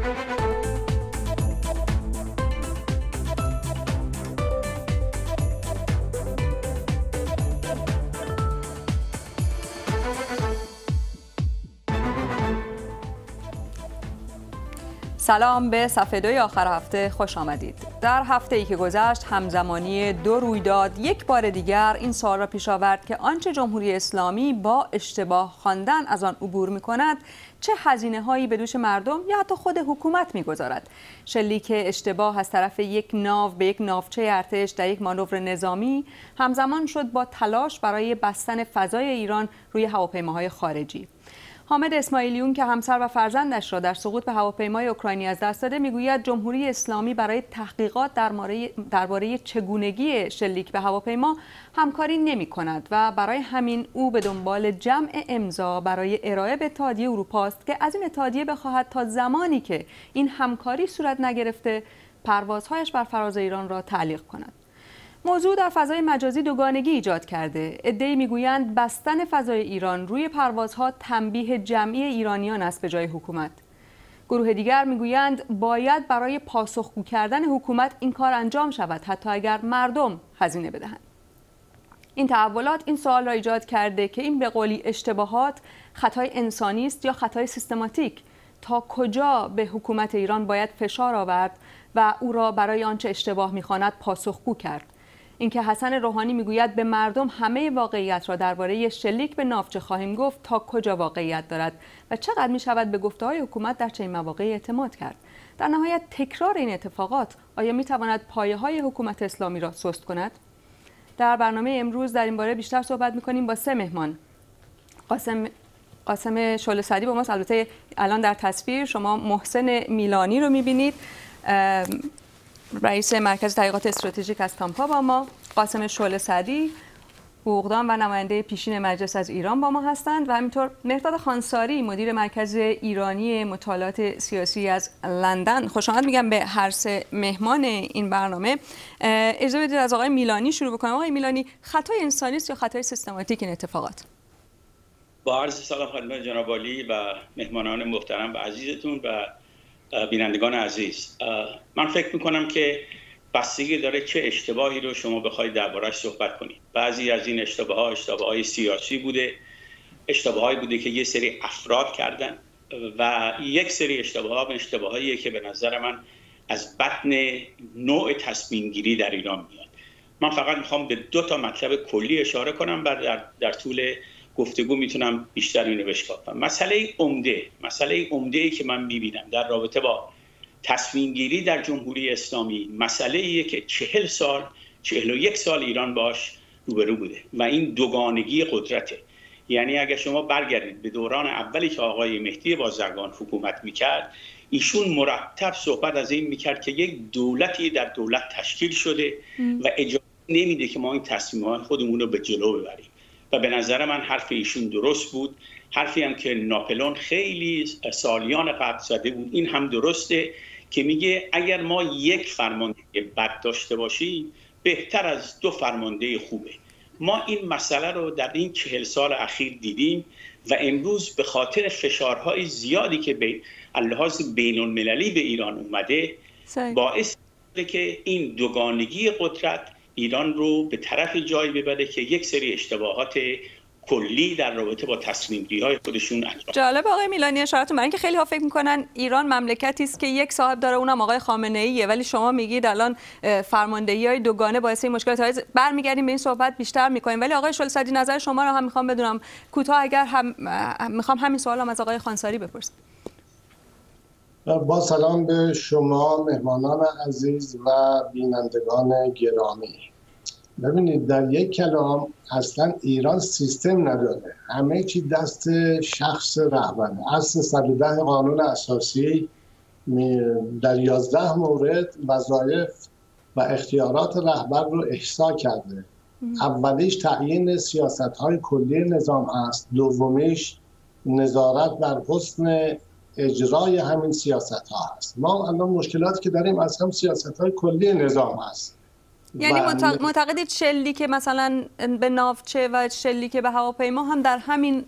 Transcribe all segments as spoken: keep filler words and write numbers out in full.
سلام، به صفحه دوی آخر هفته خوش آمدید. در هفته ای که گذشت همزمانی دو رویداد یک بار دیگر این سوال را پیش آورد که آنچه جمهوری اسلامی با اشتباه خواندن از آن عبور می کند چه هزینه هایی به دوش مردم یا حتی خود حکومت می گذارد. شلیک اشتباه از طرف یک ناو به یک ناوچه ارتش در یک مانور نظامی همزمان شد با تلاش برای بستن فضای ایران روی هواپیماهای خارجی. حامد اسماعیلیون که همسر و فرزندش را در سقوط به هواپیمای اوکراینی از دست داده میگوید جمهوری اسلامی برای تحقیقات درباره چگونگی شلیک به هواپیما همکاری نمی کند و برای همین او به دنبال جمع امضا برای ارائه به اتحادیه اروپا است که از این اتحادیه بخواهد تا زمانی که این همکاری صورت نگرفته پروازهایش بر فراز ایران را تعلیق کند. موضوع در فضای مجازی دوگانگی ایجاد کرده. عده‌ای میگویند بستن فضای ایران روی پروازها تنبیه جمعی ایرانیان است به جای حکومت. گروه دیگر میگویند باید برای پاسخگو کردن حکومت این کار انجام شود، حتی اگر مردم هزینه بدهند. این تحولات این سوال را ایجاد کرده که این به قولی اشتباهات خطای انسانی است یا خطای سیستماتیک. تا کجا به حکومت ایران باید فشار آورد و او را برای آنچه اشتباه می‌خواند پاسخگو کرد؟ اینکه حسن روحانی میگوید به مردم همه واقعیت را درباره شلیک به ناوچه خواهیم گفت تا کجا واقعیت دارد و چقدر می شود به گفته‌های حکومت در چنین مواقعی اعتماد کرد؟ در نهایت تکرار این اتفاقات آیا می تواند پایه‌های حکومت اسلامی را سست کند؟ در برنامه امروز در این باره بیشتر صحبت می‌کنیم با سه مهمان. قاسم قاسم شعله سعدی با ماست، البته الان در تصویر شما محسن میلانی رو می‌بینید، رئیس مرکز تحقیقات استراتژیک از تامپا با ما. قاسم شعله سعدی حقوقدان و نماینده پیشین مجلس از ایران با ما هستند و همینطور مهرداد خانساری مدیر مرکز ایرانی مطالعات سیاسی از لندن. خوش آمد میگم به هر سه مهمان این برنامه. اجازه بدید از آقای میلانی شروع بکنم. آقای میلانی، خطای انسانی است یا خطای سیستماتیک این اتفاقات؟ با عرض سلام خدمت جناب عالی و مهمانان محترم و عزیزتون و بینندگان عزیز. من فکر میکنم که بستگی داره چه اشتباهی رو شما بخواید درباره‌اش صحبت کنید. بعضی از این اشتباه‌ها اشتباه‌های سیاسی بوده، اشتباهایی بوده که یه سری افراد کردن و یک سری اشتباه‌ها اشتباهاییه که به نظر من از بطن نوع تصمیم گیری در ایران میاد. من فقط میخوام به دو تا مطلب کلی اشاره کنم و در, در طول گفتگو میتونم بیشتر اینو بشکافم. مسئله عمده، مسئله عمده‌ای که من میبینم در رابطه با تصمیم گیری در جمهوری اسلامی مسئله ایه که چهل سال، چهل و یک سال ایران باش روبرو بوده و این دوگانگی قدرته. یعنی اگر شما برگردید به دوران اولی که آقای مهدی بازرگان حکومت میکرد، ایشون مرتب صحبت از این میکرد که یک دولتی در دولت تشکیل شده و اجازه نمیده که ما این تصمیمات خودمون رو به جلو ببریم. و به نظر من حرف ایشون درست بود. حرفی هم که ناپلئون خیلی سالیان قبل زده بود این هم درسته که میگه اگر ما یک فرمانده بد داشته باشیم بهتر از دو فرمانده خوبه. ما این مسئله رو در این چهل سال اخیر دیدیم و امروز به خاطر فشارهای زیادی که به لحاظ بین المللی به ایران اومده باعث شده که این دوگانگی قدرت ایران رو به طرف جایی ببره که یک سری اشتباهات کلی در رابطه با تصمیم گیری‌های خودشون انجام. جالب آقای میلانی اشارتون، برای اینکه خیلی ها فکر می‌کنن ایران مملکتی است که یک صاحب داره اونم آقای خامنه‌ایه، ولی شما میگید الان فرماندهی‌های دوگانه باعث این مشکلات های برمیگردیم به این صحبت بیشتر می‌کنیم. ولی آقای شعله سعدی نظر شما رو هم می‌خوام بدونم کوتاه، اگر هم می‌خوام همین سوالم از آقای خانساری بپرسم. با سلام به شما مهمانان عزیز و بینندگان گرامی. ببینید در یک کلام اصلا ایران سیستم نداره، همه چی دست شخص رهبره. اصل صد و ده قانون اساسی در یازده مورد وظایف و اختیارات رهبر رو احصا کرده. اولیش تعیین سیاست‌های کلی نظام هست، دومیش نظارت بر حسن اجرای همین سیاست‌ها هست. ما الان مشکلاتی که داریم از هم سیاست‌های کلی نظام هست. یعنی معتقدید شلیک مثلا به ناوچه و شلیک به هواپیما هم در همین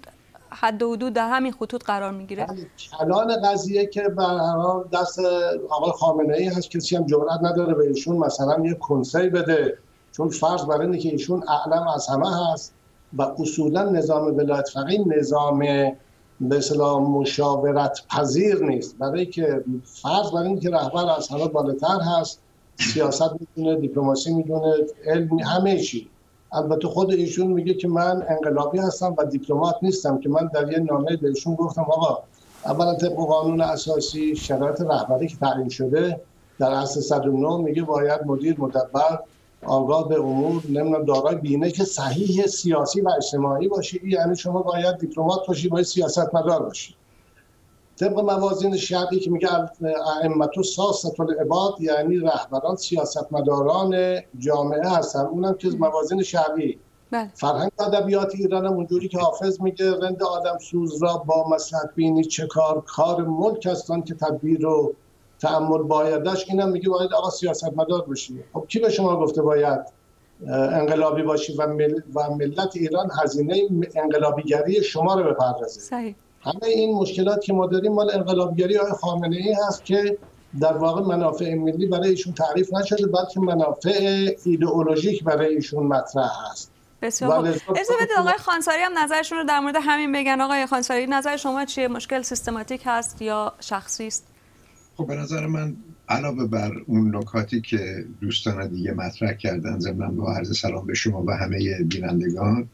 حد و حدود در همین خطوط قرار میگیره. کلان قضیه که به هر حال دست آقای خامنه‌ای هست، کسی هم جرئت نداره به ایشون مثلا یه کنسول بده، چون فرض بر اینه که ایشون اعلم از همه هست و اصولا نظام ولایت فقیه نظام به اصطلاح مشاورت پذیر نیست، برای که فرض بر اینه که رهبر از همه بالاتر هست، سیاست میدونه، دیپلماسی میدونه، علم، همه چی. البته خود ایشون میگه که من انقلابی هستم و دیپلمات نیستم، که من در یه نامه بهشون گفتم آقا اولا طبق قانون اساسی شرایط رهبری که تعیین شده در اصل صد و نه میگه باید مدیر مدبر آگاه به امور نمیدونم دارای بینش صحیح سیاسی و اجتماعی باشی، یعنی شما باید دیپلمات باشی، باید سیاستمدار باشی. طبق موازین شرعی که میگه ائمة ساسة العباد، یعنی رهبران سیاستمداران جامعه هستن، اونم که موازین شرعی. بله. فرهنگ ادبیات ایران هم اونجوری که حافظ میگه رند آدم سوز را با مصلحت بینی چه کار، کار ملک هستن که تدبیر و تأمل بایدش. اینم میگه باید آقا سیاستمدار باشی. خب کی به شما گفته باید انقلابی باشی و, مل... و ملت ایران هزینه انقلابیگری شما رو بپردازه؟ صحیح. همه این مشکلات که ما داریم مال انقلابیگری آقای خامنه‌ای هست که در واقع منافع ملی برای ایشون تعریف نشده، بلکه منافع ایدئولوژیک برای ایشون مطرح هست. بسیار خوب. اجازه بدید آقای خانساری هم نظرشون رو در مورد همین بگن. آقای خانساری، نظر شما چیه؟ مشکل سیستماتیک هست یا شخصی است؟ خب به نظر من علاوه بر اون نکاتی که دوستان دیگه مطرح کردن، ضمن با عرض سلام به شما و همه بینندگان،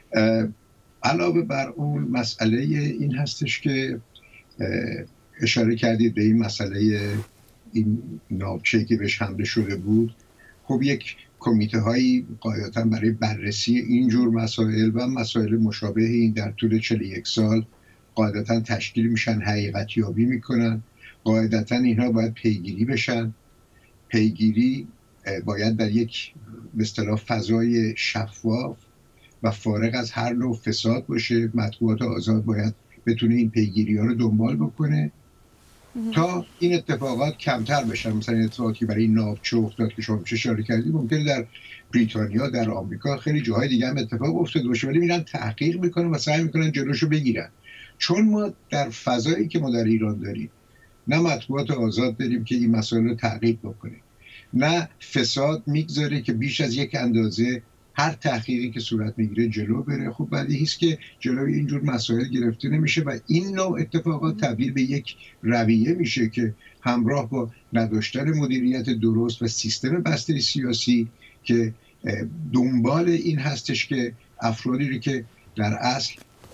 علاوه بر اون مسئله این هستش که اشاره کردید به این مسئله این ناوچه‌ای که بهش حمله شده بود. خب یک کمیته هایی قاعدتاً برای بررسی اینجور مسائل و مسائل مشابه این در طول چهل و یک سال قاعدتاً تشکیل میشن، حقیقت یابی میکنن. قاعدتاً اینها باید پیگیری بشن. پیگیری باید در یک به اصطلاح فضای شفاف و فارغ از هر نوع فساد باشه. مطبوعات آزاد باید بتونه این پیگیری ها رو دنبال بکنه تا این اتفاقات کمتر بشن. مثلا این اتفاقاتی برای این ناوچه افتاد که شما اشاره کردید، ممکنه در بریتانیا، در آمریکا، خیلی جاهای دیگه هم اتفاق افتاده باشه، ولی میرن تحقیق میکنن و سعی میکنن جلوشو بگیرن. چون ما در فضایی که ما در ایران داریم، نه مطبوعات آزاد داریم که این مسائل رو تعقیب بکنه، نه فساد میگذاره که بیش از یک اندازه هر تحقیقی که صورت میگیره جلو بره. خب بدیهی است که جلوی اینجور مسائل گرفته نمیشه و این نوع اتفاقات تبدیل به یک رویه میشه که همراه با نداشتن مدیریت درست و سیستم بسته سیاسی که دنبال این هستش که افرادی رو که در اصل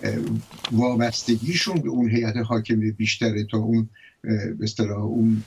وابستگیشون به اون هیئت حاکمه بیشتره تا اون به اصطلاح اون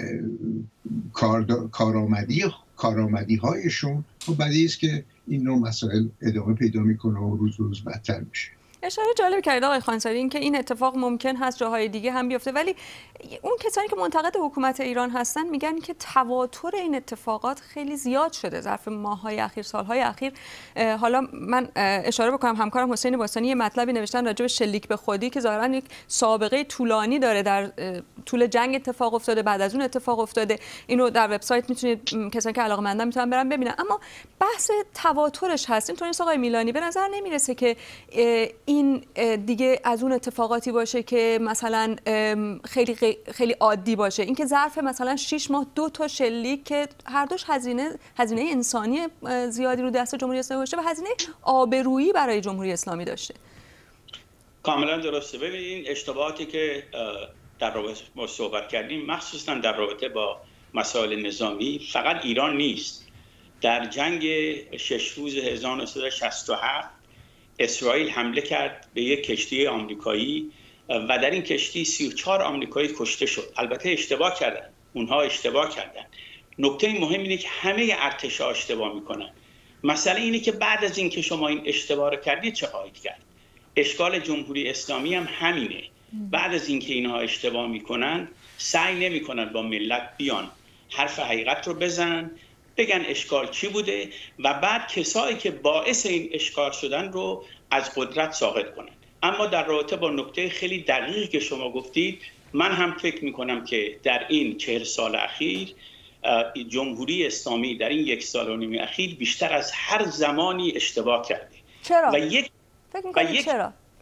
کارآمدی کارآمدی هایشون، خب بدیهی است که این نوع مسائل ادامه پیدا میکنه و روز روز بدتر میشه. اشاره جالب کردید آقای خانساری این که این اتفاق ممکن هست جاهای دیگه هم بیفته، ولی اون کسانی که منتقد حکومت ایران هستن میگن که تواتر این اتفاقات خیلی زیاد شده ظرف ماه‌های اخیر، سال‌های اخیر. حالا من اشاره بکنم، همکارم حسین باستانی یه مطلبی نوشتن راجع به شلیک به خودی که ظاهراً یک سابقه طولانی داره، در طول جنگ اتفاق افتاده، بعد از اون اتفاق افتاده. اینو در وبسایت میتونید کسانی که علاقه‌مندن میتونن برن ببینن. اما بحث تواترش هست. اینطوری نیست آقای میلانی، به نظر نمیرسه که این دیگه از اون اتفاقاتی باشه که مثلا خیلی خیلی عادی باشه. اینکه ظرف مثلا شش ماه دو تا شلیک که هر دوش هزینه هزینه انسانی زیادی رو دست جمهوری اسلامی داشته و هزینه آبرویی برای جمهوری اسلامی داشته. کاملا درسته. ببینید این اشتباهاتی که در رابطه با صحبت کردیم، مخصوصا در رابطه با مسائل نظامی، فقط ایران نیست. در جنگ شش روز هزار و نهصد و شصت و هفت اسرائیل حمله کرد به یک کشتی آمریکایی و در این کشتی سی و چهار آمریکایی کشته شد. البته اشتباه کردن، اونها اشتباه کردن. نکته مهم اینه که همه ارتش‌ها اشتباه میکنن. مسئله اینه که بعد از اینکه شما این اشتباه رو کردید چه خواهید کرد؟ اشکال جمهوری اسلامی هم همینه. بعد از اینکه اینها اشتباه میکنن سعی نمیکنن با ملت بیان حرف حقیقت رو بزنن، بگن اشکال چی بوده و بعد کسایی که باعث این اشکال شدن رو از قدرت ساقط کنن. اما در رابطه با نکته خیلی دقیقی که شما گفتید، من هم فکر میکنم که در این چهل سال اخیر جمهوری اسلامی در این یک سال و نیم اخیر بیشتر از هر زمانی اشتباه کرده. چرا؟ و یک فکر میکنید چرا؟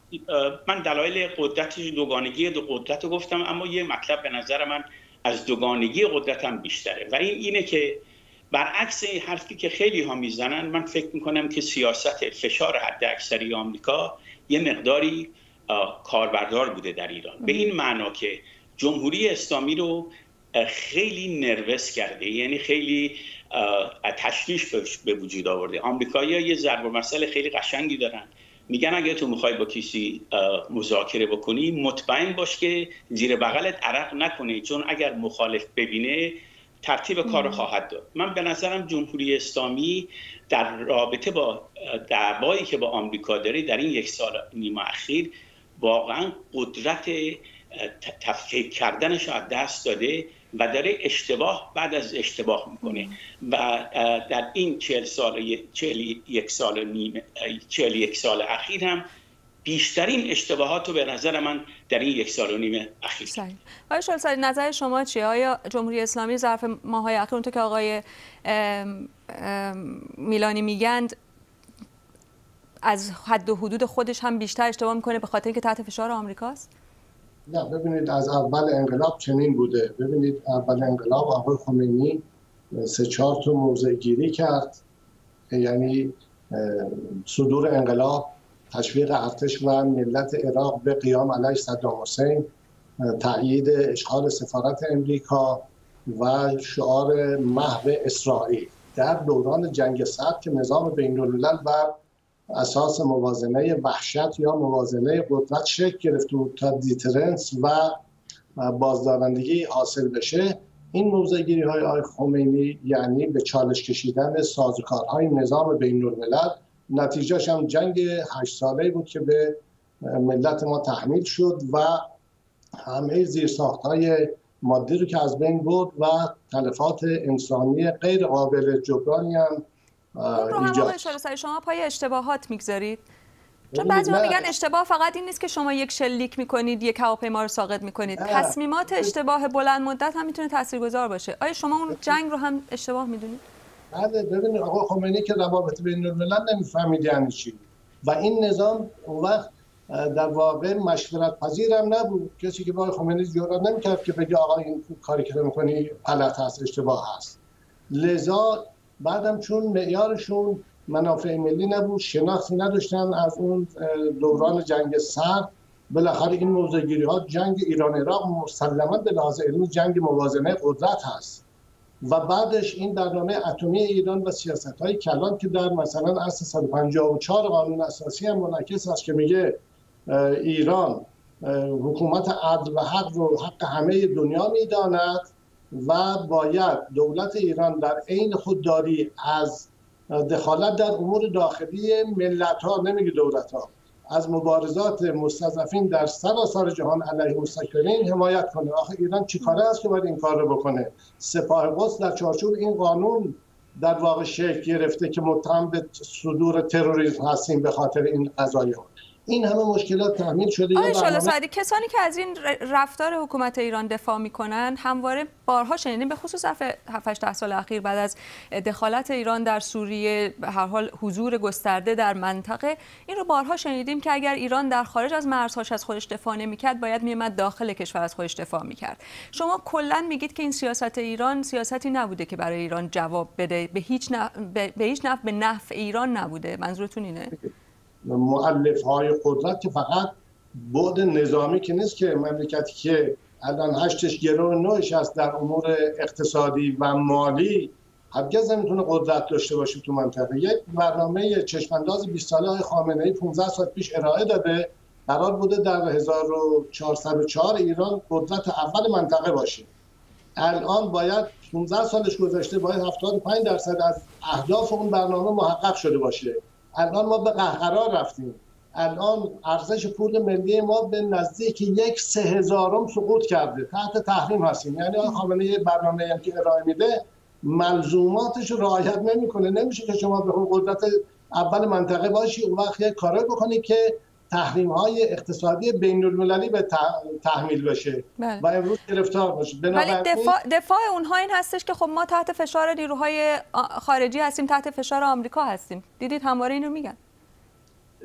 من دلایل قدرت دوگانگی دو قدرت رو گفتم، اما یه مطلب به نظر من از دوگانگی قدرت هم بیشتره و این اینه که برعکس این حرفی که خیلی ها میزنن، من فکر میکنم که سیاست فشار حداکثری آمریکا یه مقداری کاربردار بوده در ایران، به این معنا که جمهوری اسلامی رو خیلی نروس کرده، یعنی خیلی تشویش به وجود آورده. آمریکایی‌ها یه ضرب المثل خیلی قشنگی دارن، میگن اگه تو میخوای با کسی مذاکره بکنی مطمئن باش که زیر بغلت عرق نکنه، چون اگر مخالف ببینه ترتیب کار خواهد داد. من به نظرم جمهوری اسلامی در رابطه با دعوایی که با آمریکا داره در این یک سال نیم اخیر واقعا قدرت تفکیک کردنش از دست داده و داره اشتباه بعد از اشتباه میکنه و در این چهل سال چهل یک سال نیم چهل یک سال اخیر هم بیشترین اشتباهات رو به نظر من در این یک سال و نیم اخیر. صحیح. آقای شلسری نظر شما چیه؟ آیا جمهوری اسلامی ظرف ماه‌های اخیر اونطور که آقای ام ام میلانی میگند از حد و حدود خودش هم بیشتر اشتباه میکنه به خاطر اینکه تحت فشار آمریکاست؟ نه، ببینید از اول انقلاب چنین بوده. ببینید اول انقلاب آقای خمینی سه چهار تا موضع گیری کرد، یعنی صدور انقلاب، تشویق ارتش و ملت عراق به قیام علیه صدام حسین، تأیید اشغال سفارت امریکا و شعار محو اسرائیل در دوران جنگ سرد که نظام بین الملل بر اساس موازنه وحشت یا موازنه قدرت شکل گرفته بود تا دیترنس و بازدارندگی حاصل بشه. این موضع‌گیری های آقای خمینی یعنی به چالش کشیدن سازوکارهای نظام بین الملل، نتیجهش هم جنگ هشت ساله بود که به ملت ما تحمیل شد و همه زیرساخت‌های مادی رو که از بین برد و تلفات انسانی غیر قابل جبرانی هم ایجاد شد. شما پای اشتباهات میگذارید؟ چون بعضی‌ها میگن اشتباه فقط این نیست که شما یک شلیک میکنید، یک هواپیما رو ساقط میکنید. تصمیمات اشتباه بلند مدت هم میتونه تاثیرگذار باشه. آیا شما اون جنگ رو هم اشتباه میدونید؟ بله، ببینید آقای خمینی که روابط بین الملل نمیفهمید یعنی چی و این نظام اون وقت در واقع مشورت پذیر هم نبود. کسی که با آقای خمینی جرئت نمیکرد که بگه آقا این کاری که میکنی غلط هست، اشتباه هست. لذا بعدم چون معیارشون منافع ملی نبود، شناختی نداشتن از اون دوران جنگ سرد، بالاخره این موضع‌گیری ها جنگ ایران عراق مسلماً به لحاظ علمی جنگ موازنه قدرت هست و بعدش این برنامه اتمی ایران و سیاست‌های کلان که در مثلا اصل صد و پنجاه و چهار قانون اساسی هم منعکس است که میگه ایران حکومت عدل و حق رو حق همه دنیا میداند و باید دولت ایران در عین خودداری از دخالت در امور داخلی ملت‌ها، نمیگه دولت‌ها، از مبارزات مستضعفین در سراسر جهان علیه مستکبرین حمایت کنه. آخه ایران چیکاره است که باید این کار رو بکنه؟ سپاه قدس در چارچوب این قانون در واقع شکل گرفته که متهم به صدور تروریسم هستیم به خاطر این قضایا. این همه مشکلات تحمیل شده. آقای شلسری، کسانی که از این رفتار حکومت ایران دفاع میکنن همواره بارها شنیدیم، به خصوص ظرف هفت هشت سال اخیر بعد از دخالت ایران در سوریه، به هر حال حضور گسترده در منطقه، این رو بارها شنیدیم که اگر ایران در خارج از مرزهاش از خودش دفاع نمیکرد باید میومد داخل کشور از خودش دفاع میکرد. شما کلا میگید که این سیاست ایران سیاستی نبوده که برای ایران جواب بده، به هیچ نحو به هیچ نحو به نفع ایران نبوده. منظورتون اینه؟ مؤلف های قدرت که فقط بعد نظامی که نیست، که مملکتی که الان هشتش گرو نوش است در امور اقتصادی و مالی هرگز نمیتونه قدرت داشته باشه تو منطقه. یک برنامه چشمانداز بیست ساله های خامنه‌ای پانزده سال پیش ارائه داده، قرار بوده در هزار و چهارصد و چهار ایران قدرت اول منطقه باشه. الان باید پانزده سالش گذشته، باید هفتاد و پنج درصد از اهداف اون برنامه محقق شده باشه. الان ما به قهقرا رفتیم. الان ارزش پول ملی ما به نزدیک یک سه هزارم سقوط کرده، تحت تحریم هستیم. یعنی آقای خامنه‌ای برنامه‌ای هم که ارائه میده ملزوماتش رعایت نمیکنه. نمیشه که شما به قدرت اول منطقه باشی اون وقت یک کاری بکنی که تحریم‌های اقتصادی بین‌المللی به تحمیل بشه بله. و امروز گرفتار باشه. ولی دفاع دفاع اونها این هستش که خب ما تحت فشار نیروهای خارجی هستیم، تحت فشار آمریکا هستیم. دیدید همواره اینو میگن.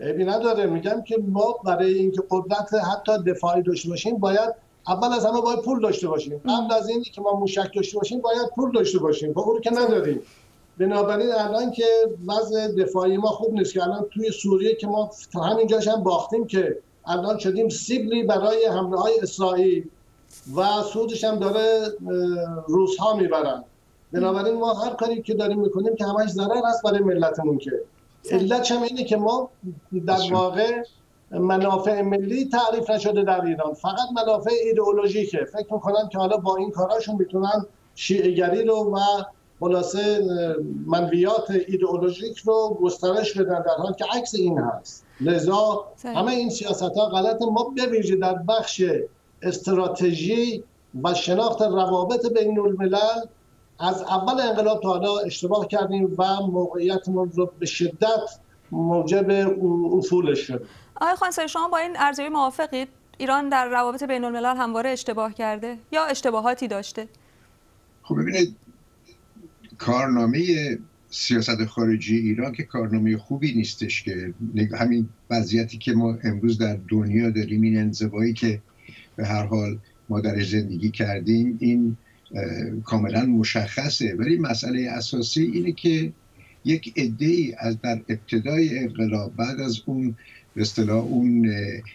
عیبی نداره. میگم که ما برای اینکه قدرت حتی دفاعی داشته باشیم باید اول از همه باید پول داشته باشیم. قبل از اینی که ما موشک داشته باشیم باید پول داشته باشیم. خب اون که نداریم. بنابراین الان که وضع دفاعی ما خوب نیست که الان توی سوریه که ما تا همینجاش هم باختیم که الان شدیم سیبلی برای حمله های اسرائیل و سودش هم داره روس‌ها میبرن. بنابراین ما هر کاری که داریم میکنیم که همش ضرر هست برای ملتمون. که علت هم اینه که ما در واقع منافع ملی تعریف نشده در ایران، فقط منافع ایدئولوژیکه. فکر میکنن که حالا با این کاراشون میتونن شیعه‌گری رو و خلاصه منویات ایدئولوژیک رو گسترش بدن، در حالی که عکس این هست. لذا همه این سیاست‌ها غلط. ما به ویژه در بخش استراتژی و شناخت روابط بین الملل از اول انقلاب تا حالا اشتباه کردیم و موقعیتمون رو به شدت موجب افولش شد. آقای خانساری، شما با این ارزیابی موافقید؟ ایران در روابط بین الملل همواره اشتباه کرده یا اشتباهاتی داشته؟ خب ببینید، کارنامه سیاست خارجی ایران که کارنامه خوبی نیستش. که همین وضعیتی که ما امروز در دنیا داریم، این انزوایی که به هر حال ما درش زندگی کردیم، این کاملا مشخصه. ولی مسئله اساسی اینه که یک عده‌ای از در ابتدای انقلاب، بعد از اون به اصطلاح اون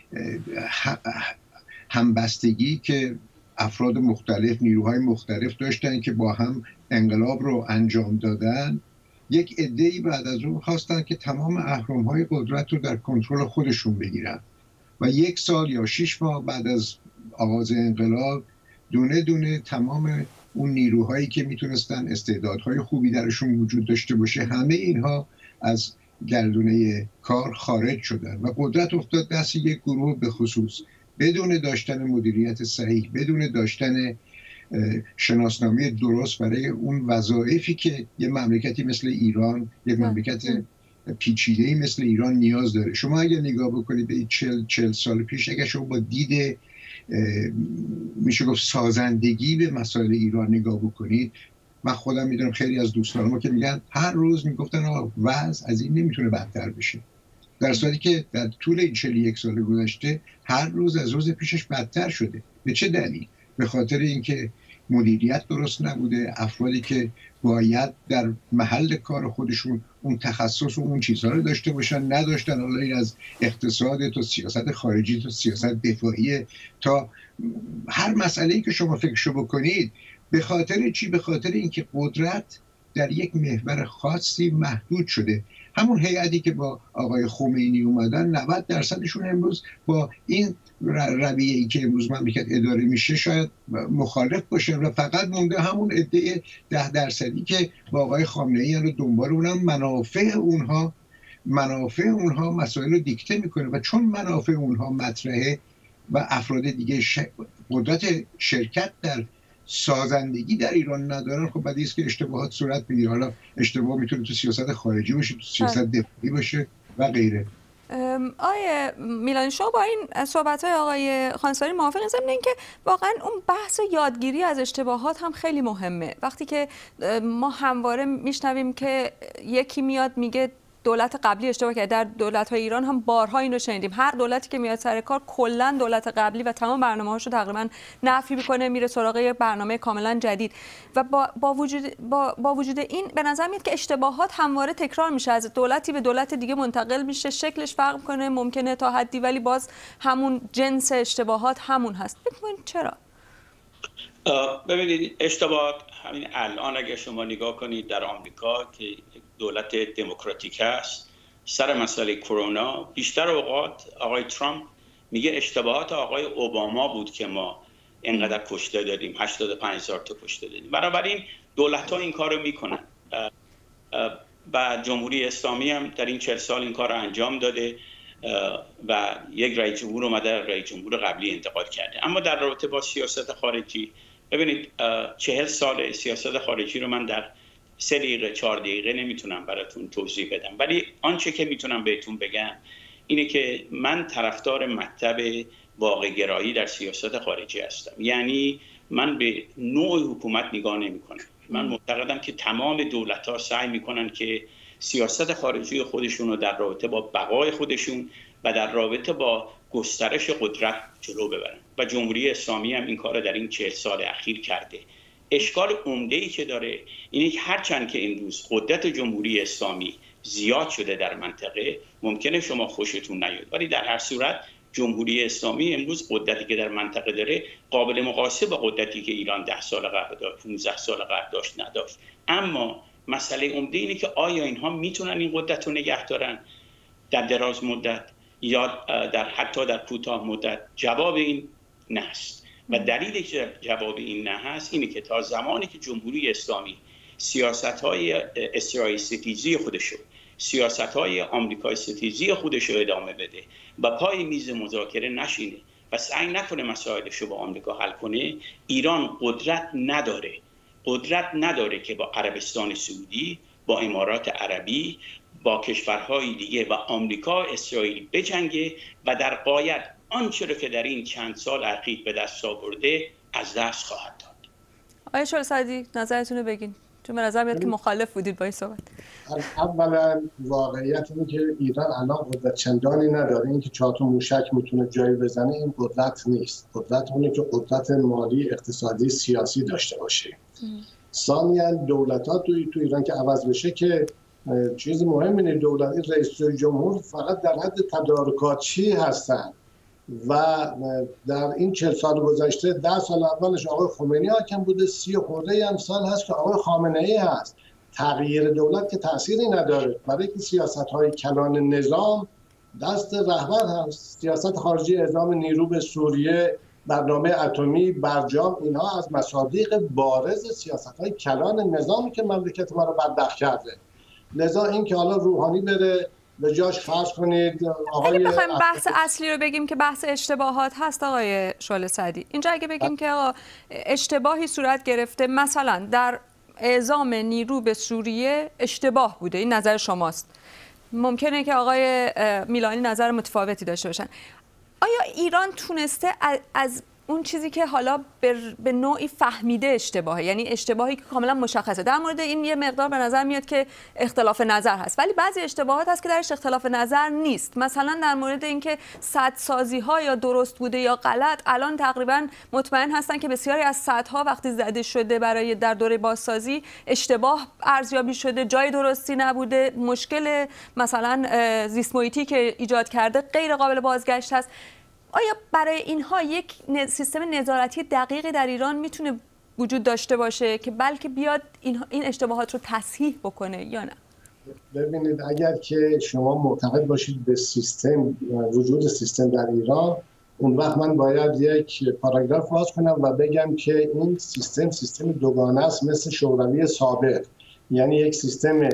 همبستگی که افراد مختلف، نیروهای مختلف داشتن که با هم انقلاب رو انجام دادن، یک عده‌ای بعد از اون خواستن که تمام اهرم‌های قدرت رو در کنترل خودشون بگیرن و یک سال یا شش ماه بعد از آغاز انقلاب دونه دونه تمام اون نیروهایی که میتونستن استعدادهای خوبی درشون وجود داشته باشه، همه اینها از گردونه کار خارج شدن و قدرت افتاد دست یک گروه به خصوص، بدون داشتن مدیریت صحیح، بدون داشتن شناسنامه درست برای اون وظایفی که یه مملکتی مثل ایران، یه مملکت پیچیده‌ای مثل ایران نیاز داره. شما اگر نگاه بکنید به چهل چهل سال پیش، اگر شما با دید میشه گفت سازندگی به مسائل ایران نگاه بکنید، من خودم میدونم خیلی از دوستان ما که میگن هر روز میگفتن آقا وضع از این نمیتونه بدتر بشه، در صورتی که در طول این چهل و یک سال گذشته هر روز از روز پیشش بدتر شده. به چه دلیل؟ به خاطر اینکه مدیریت درست نبوده، افرادی که باید در محل کار خودشون اون تخصص و اون چیزها رو داشته باشن نداشتن. حالا این از اقتصاد تا سیاست خارجی تا سیاست دفاعی تا هر مسئله‌ای که شما فکرشو بکنید. به خاطر چی؟ به خاطر اینکه قدرت در یک محور خاصی محدود شده. همون هیئتی که با آقای خمینی اومدن، نود درصدشون امروز با این رویه‌ای که امروز مملکت اداره میشه شاید مخالف باشه و فقط مونده همون عده ده درصدی که با آقای خامنه‌ای رو دنبال اونم، منافع اونها منافع اونها مسائل رو دیکته میکنه و چون منافع اونها مطرحه و افراد دیگه ش... قدرت شرکت در سازندگی در ایران ندارن، خب بعدی است که اشتباهات صورت میگیره. حالا اشتباه میتونه تو سیاست خارجی باشه، تو سیاست دفاعی باشه و غیره. آقای میلانی، شما با این صحبت‌های آقای خانساری موافقین؟ ضمن اینکه واقعا اون بحث یادگیری از اشتباهات هم خیلی مهمه. وقتی که ما همواره میشنویم که یکی میاد میگه دولت قبلی اشتباه کرد، در دولت‌های ایران هم بارها این رو شنیدیم. هر دولتی که میاد سر کار کلاً دولت قبلی و تمام برنامه‌هاشو تقریباً نفی می‌کنه، میره سراغ یک برنامه کاملاً جدید و با, با وجود با, با وجود این به نظر میاد که اشتباهات همواره تکرار میشه، از دولتی به دولت دیگه منتقل میشه، شکلش فرق کنه ممکنه تا حدی، ولی باز همون جنس اشتباهات همون هست. ببینید چرا؟ ببینید اشتباهات همین الان اگه شما نگاه کنید در آمریکا که دولت دموکراتیک است، سر مسئله کرونا بیشتر اوقات آقای ترامپ میگه اشتباهات آقای اوباما بود که ما اینقدر کشته دادیم، هشتاد و پنج هزار تا کشته دادیم. بنابراین دولت ها این کار رو میکنن و جمهوری اسلامی هم در این چهل سال این کار رو انجام داده و یک رئیس جمهور اومده رئیس جمهور قبلی انتقاد کرده. اما در رابطه با سیاست خارجی، ببینید چهل سال سیاست خارجی رو من در سه دقیقه چهار دقیقه نمیتونم براتون توضیح بدم، ولی آنچه که میتونم بهتون بگم اینه که من طرفدار مطلب واقع گرایی در سیاست خارجی هستم. یعنی من به نوع حکومت نگاه نمی کنم. من معتقدم که تمام دولت‌ها سعی میکنن که سیاست خارجی خودشون رو در رابطه با بقای خودشون و در رابطه با گسترش قدرت جلو ببرن و جمهوری اسلامی هم این کار در این چهل سال اخیر کرده. اشکال عمده‌ای که داره اینه که هرچند که امروز قدرت جمهوری اسلامی زیاد شده در منطقه، ممکنه شما خوشتون نیاد، ولی در هر صورت جمهوری اسلامی امروز قدرتی که در منطقه داره قابل مقایسه با قدرتی که ایران ده سال قبل داشت، پانزده سال قبل داشت نداشت. اما مسئله عمده اینه که آیا اینها میتونن این قدرت رو نگه دارن در دراز مدت یا در حتی در کوتاه مدت؟ جواب این نه است و دلیلی که جواب این نه هست اینه که تا زمانی که جمهوری اسلامی سیاست‌های اسرائیل ستیزی خودشو، سیاست‌های آمریکای ستیزی خودشو ادامه بده و پای میز مذاکره نشینه و سعی نکنه مسائلش رو با آمریکا حل کنه، ایران قدرت نداره قدرت نداره که با عربستان سعودی، با امارات عربی، با کشورهای دیگه و آمریکا اسرائیل بجنگه و در غایت آنچه رو که در این چند سال اخیر به دست آورده از دست خواهد داد. آقای شعله سعدی نظرتون رو بگین، چون به نظر میاد که مخالف بودید با این صحبت. اولا واقعیت اینه که ایران الان قدرت چندانی نداره، اینکه چهار تا موشک میتونه جایی بزنه این قدرت نیست. قدرت اونه که قدرت مالی، اقتصادی، سیاسی داشته باشه. ثانیاً دولت‌ها توی تو ایران که عوض بشه که چیز مهم اینه، دولت رئیس جمهور فقط در حد تدارکاتچی هستن و در این چهل سال گذشته ده سال اولش آقای خمینی حاکم بوده، سی و خورده هم سال هست که آقای خامنه‌ای هست. تغییر دولت که تأثیری نداره، برای که سیاست‌های کلان نظام دست رهبر هست. سیاست خارجی، اعزام نیرو به سوریه، برنامه اتمی، برجام، اینها از مصادیق بارز سیاست‌های کلان نظامی که مملکت ما رو بدبخت کرده. لذا این که حالا روحانی بره به جاش فرض کنید آقای اگه بخوایم بحث اصلی رو بگیم که بحث اشتباهات هست آقای شعله سعدی، اینجا اگه بگیم که آقا اشتباهی صورت گرفته، مثلا در اعزام نیرو به سوریه اشتباه بوده، این نظر شماست، ممکنه که آقای میلانی نظر متفاوتی داشته باشن. آیا ایران تونسته از اون چیزی که حالا به نوعی فهمیده اشتباهه، یعنی اشتباهی که کاملا مشخصه، در مورد این یه مقدار به نظر میاد که اختلاف نظر هست، ولی بعضی اشتباهات هست که درش اختلاف نظر نیست، مثلا در مورد اینکه سدسازی ها یا درست بوده یا غلط، الان تقریبا مطمئن هستن که بسیاری از سدها وقتی زده شده برای در دوره بازسازی اشتباه ارزیابی شده، جای درستی نبوده، مشکل مثلا زیست محیطی که ایجاد کرده غیر قابل بازگشت هست. آیا برای اینها یک سیستم نظارتی دقیقی در ایران میتونه وجود داشته باشه که بلکه بیاد این این اشتباهات رو تصحیح بکنه یا نه؟ ببینید، اگر که شما معتقد باشید به سیستم، وجود سیستم در ایران، اون وقت من باید یک پاراگراف باز کنم و بگم که این سیستم سیستم دوگانه است، مثل شوروی سابق، یعنی یک سیستم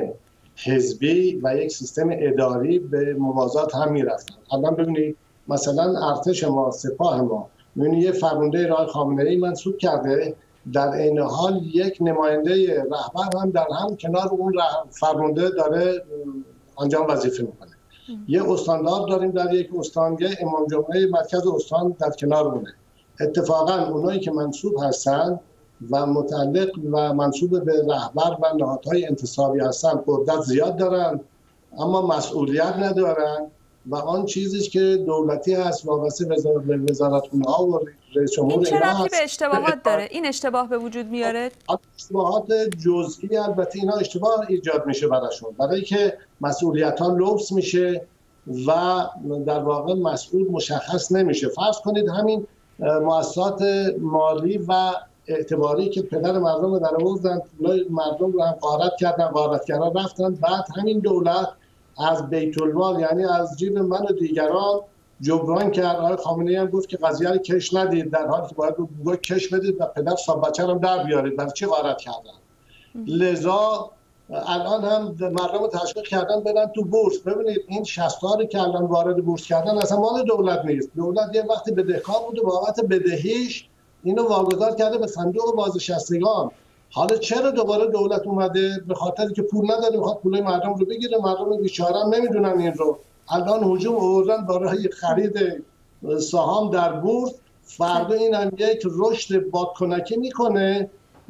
حزبی و یک سیستم اداری به موازات هم میرفتن. الان ببینید مثلا ارتش ما، سپاه ما، یعنی یه فرمانده راه خامنه‌ای منصوب کرده، در این حال یک نماینده رهبر هم در هم کنار اون فرمانده داره انجام وظیفه میکنه. یه استاندار داریم در یک استانگه، امام جمعه مرکز استان در کنار اونه. اتفاقا اونایی که منصوب هستن و متعلق و منصوب به رهبر و نهادهای انتصابی هستن قدرت زیاد دارن اما مسئولیت ندارن و آن چیزی که دولتی هست وابسته به وزارت اونها و رئیس جمهور این چه ربطی به اشتباهات داره؟ این اشتباه به وجود میاره؟ اشتباهات جزئی البته اینا اشتباه ایجاد میشه براشون، برای که مسئولیت ها لبس میشه و در واقع مسئول مشخص نمیشه. فرض کنید همین مؤسسات مالی و اعتباری که پدر مردم رو در آوردن، مردم رو هم غارت کردن، غارتگرا رفتن، بعد همین دولت از بیت المال یعنی از جیب من و دیگران جبران کرد. آقای خامنه‌ای هم گفت که قضیه رو کش ندید، در حالی که باید رو کش بدید و پدر صاحب بچه رو در بیارید. برای چی غارت کردن؟ لذا الان هم مردم رو تشویق کردن بدن تو بورس. ببینید این شصت تا که الان وارد بورس کردن اصلا مال دولت نیست. دولت یه وقتی بدهکار بوده، بابت بدهیش اینو واگذار کرده به صندوق بازنشستگان. حالا چرا دوباره دولت اومده؟ به خاطری که پول نداره، میخواد پول مردم رو بگیره. مردم بیچاره هم نمیدونن این رو. الان هجوم آوردن برای خرید سهام در بورس. فردا این هم یک رشد بادکنکی میکنه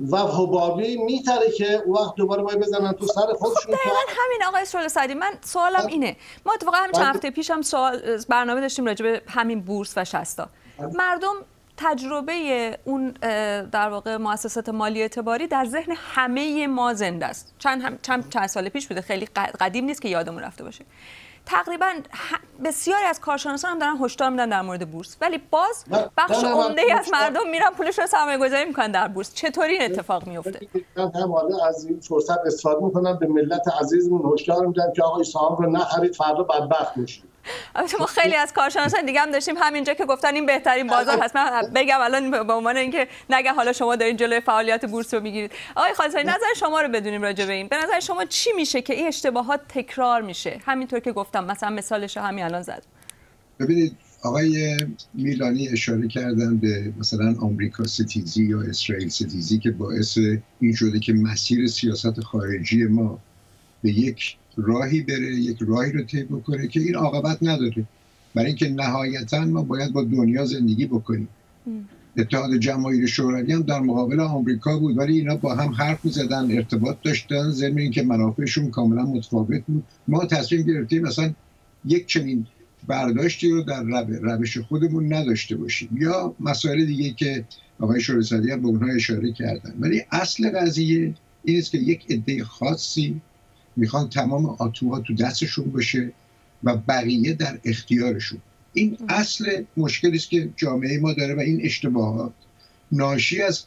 و حبابی میتره که اون وقت دوباره باید بزنن تو سر خودشون. خب همین آقای سهیل سعدی، من سوالم اینه، ما اتفاقا همین چند هفته پیش هم سوال برنامه داشتیم راجع به همین بورس و شصتا. مردم تجربه اون در واقع مؤسسات مالی اعتباری در ذهن همه ما زنده است. چند هم چند, چند سال پیش بوده، خیلی قدیم نیست که یادمون رفته باشه. تقریبا بسیاری از کارشناسان هم دارن هشدار میدن در مورد بورس، ولی باز بخش عمده از مردم میرن پولش رو سرمایه گذاری میکنن در بورس. چطوری این اتفاق میفته؟ من هم حالا از این فرصت استفاده میکنم به ملت عزیزمون هشدار میدم که آقا سهام رو نخرید، فردا بدبخت میشید. ما خیلی از کارشناسان دیگه هم داشتیم همینجا که گفتن این بهترین بازار هست. من بگم الان به عنوان اینکه نگه حالا شما دارین جلوی فعالیت بورس رو میگیرید. آقای خالصی، نظر شما رو بدونیم راجع به این. به نظر شما چی میشه که این اشتباهات تکرار میشه؟ همینطور که گفتم مثلا مثالش رو همین الان زدم. ببینید آقای میلانی اشاره کردن به مثلا آمریکا ستیزی یا اسرائیل ستیزی که باعث این شده که مسیر سیاست خارجی ما به یک راهی بره، یک راهی رو طی بکنه که این عاقبت نداره، برای اینکه نهایتاً ما باید با دنیا زندگی بکنیم. اتحاد جماهیر شوروی هم در مقابل آمریکا بود، ولی اینا با هم حرف می‌زدن، ارتباط داشتن، ضمن اینکه منافعشون کاملا متفاوت بود. ما تصمیم گرفتیم مثلا یک چنین برداشتی رو در روش خودمون نداشته باشیم، یا مسائل دیگه که آقای شورسدی هم به اونها اشاره کردن. ولی اصل قضیه این است که یک عده خاصی میخوان تمام آتوها تو دستشون باشه و بقیه در اختیارشون. این اصل مشکلی است که جامعه ما داره و این اشتباهات ناشی از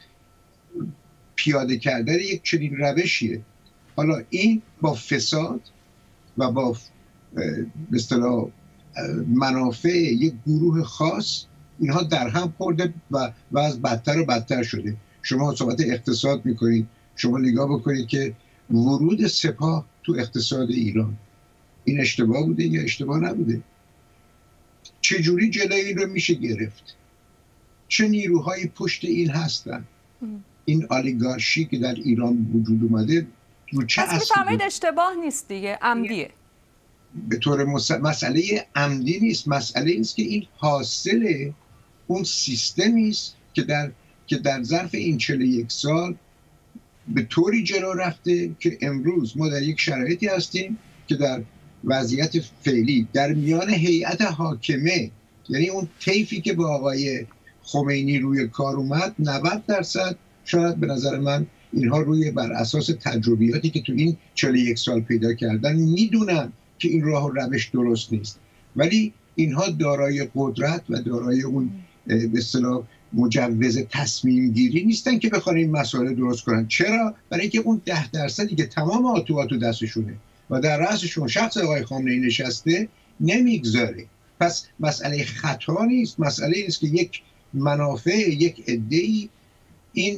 پیاده کردن یک چنین روشیه. حالا این با فساد و با به اصطلاح منافع یک گروه خاص اینها در هم خورده و و از بدتر و بدتر شده. شما صحبت اقتصاد میکنید، شما نگاه بکنید که ورود سپاه تو اقتصاد ایران این اشتباه بوده یا اشتباه نبوده؟ چجوری جلوی این رو میشه گرفت؟ چه نیروهایی پشت این هستن؟ این آلیگارشی که در ایران وجود اومده رو چه اصلی؟ فرمایید اشتباه نیست دیگه، عمدیه. به طور مس... مسئله عمدی نیست، مسئله اینست که این حاصل اون سیستمی است که در که در ظرف این چهل و یک سال به طوری جلو رفته که امروز ما در یک شرایطی هستیم که در وضعیت فعلی در میان هیئت حاکمه، یعنی اون طیفی که با آقای خمینی روی کار اومد، نود درصد شاید به نظر من اینها روی بر اساس تجربیاتی که تو این چهل و یک سال پیدا کردن میدونن که این راه و روش درست نیست، ولی اینها دارای قدرت و دارای اون به اصطلاح مجوز تصمیم گیری نیستن که بخوان این مسائل درست کنن. چرا؟ برای اینکه اون ده درصدی که تمام آتوها تو دستشونه و در رأسشون شخص آقای خامنه‌ای نشسته نمیگذاره. پس مسئله خطا نیست، مسئله اینست که یک منافع یک عده‌ای این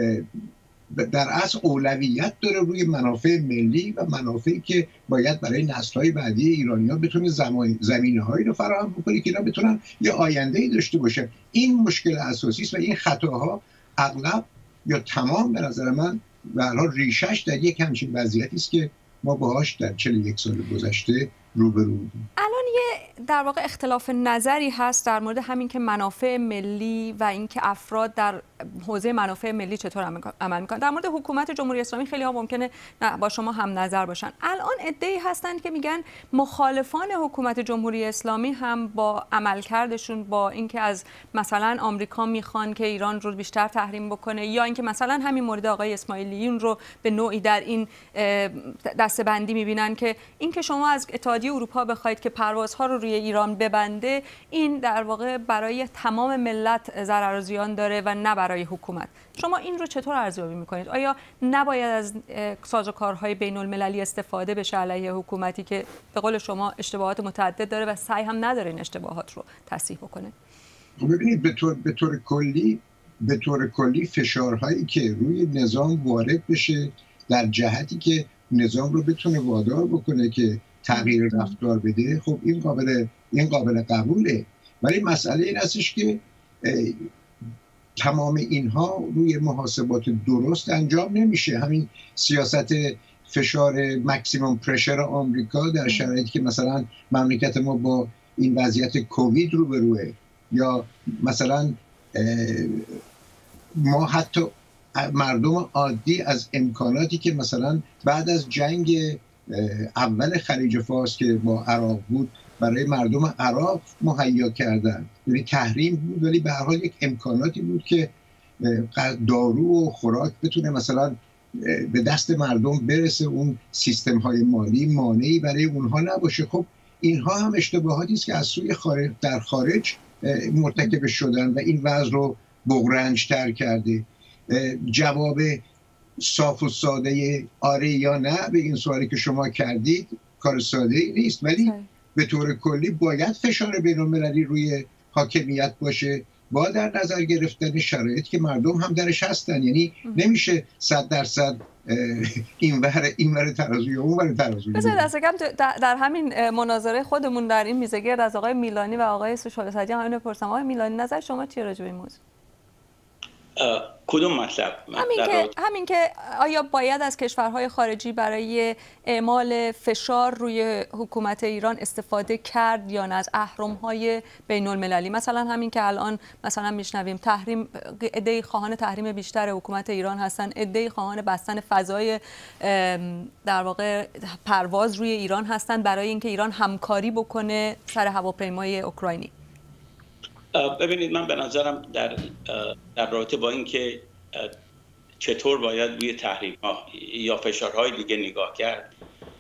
در اصل اولویت داره روی منافع ملی و منافعی که باید برای نسل‌های بعدی ایرانی‌ها بتونه زمینه‌هایی رو فراهم بکنه که اینا بتونن یه آینده‌ای داشته باشن. این مشکل اساسی است و این خطاها اغلب یا تمام به نظر من به هر حال ریشش در یک همچین وضعیتی است که ما باهاش در چهل و یک سال گذشته روبرو بودیم. الان یه در واقع اختلاف نظری هست در مورد همین که منافع ملی و اینکه افراد در حوزه منافع ملی چطور عمل میکنن. در مورد حکومت جمهوری اسلامی خیلی ها ممکنه با شما هم نظر باشن. الان عده‌ای هستن که میگن مخالفان حکومت جمهوری اسلامی هم با عملکردشون، با اینکه از مثلا آمریکا میخوان که ایران رو بیشتر تحریم بکنه، یا اینکه مثلا همین مورد آقای اسماعیلیون رو به نوعی در این دسته‌بندی میبینن که اینکه شما از اتحادیه اروپا بخواید که پروازها رو روی ایران ببنده، این در واقع برای تمام ملت ضرر و زیان داره و نه برای حکومت. شما این رو چطور ارزیابی میکنید؟ آیا نباید از سازوکارهای بین المللی استفاده بشه علیه حکومتی که به قول شما اشتباهات متعدد داره و سعی هم نداره این اشتباهات رو تصحیح بکنه؟ ببینید به طور به طور کلی به طور کلی فشارهایی که روی نظام وارد بشه در جهتی که نظام رو بتونه وادار بکنه که تغییر رفتار بده، خب این قابل این قابل قبوله. ولی مسئله این هستش که تمام اینها روی محاسبات درست انجام نمیشه. همین سیاست فشار مکسیمم پرشر آمریکا در شرایطی که مثلا مملکت ما با این وضعیت کووید روبروه، یا مثلا ما حتی مردم عادی از امکاناتی که مثلا بعد از جنگ اول خلیج فارس که با عراق بود برای مردم عراق مهیا کردن، یعنی تحریم بود ولی به هر حال یک امکاناتی بود که دارو و خوراک بتونه مثلا به دست مردم برسه، اون سیستم های مالی مانعی برای اونها نباشه. خب اینها هم اشتباهاتی است که از سوی خارج در خارج مرتکب شدن و این وضع رو بغرنج‌تر کرده. جواب صاف و ساده آره یا نه به این سوالی که شما کردید کار ساده ای نیست، ولی به طور کلی باید فشار بین‌المللی روی حاکمیت باشه با در نظر گرفتن شرایط که مردم هم درش هستن. یعنی نمیشه صد درصد اینور اینور ترازوی اونور ترازوی. بذارید از کم در همین مناظره خودمون در این میزه گرد از آقای میلانی و آقای شعله صدی همین بپرسم. آقای میلانی نظر شما چیه راجع به این موضوع؟ کدوم مطلب؟ همین که همین که آیا باید از کشورهای خارجی برای اعمال فشار روی حکومت ایران استفاده کرد یا نه از اهرم‌های بین‌المللی؟ مثلا همین که الان مثلا میشنویم تحریم، عده‌ای خواهان تحریم بیشتر حکومت ایران هستن، عده‌ای خواهان بستن فضای در واقع پرواز روی ایران هستن برای اینکه ایران همکاری بکنه سر هواپیمای اوکراینی. ببینید من به نظرم در در رابطه با اینکه چطور باید روی تحریم ها یا فشارهای دیگه نگاه کرد،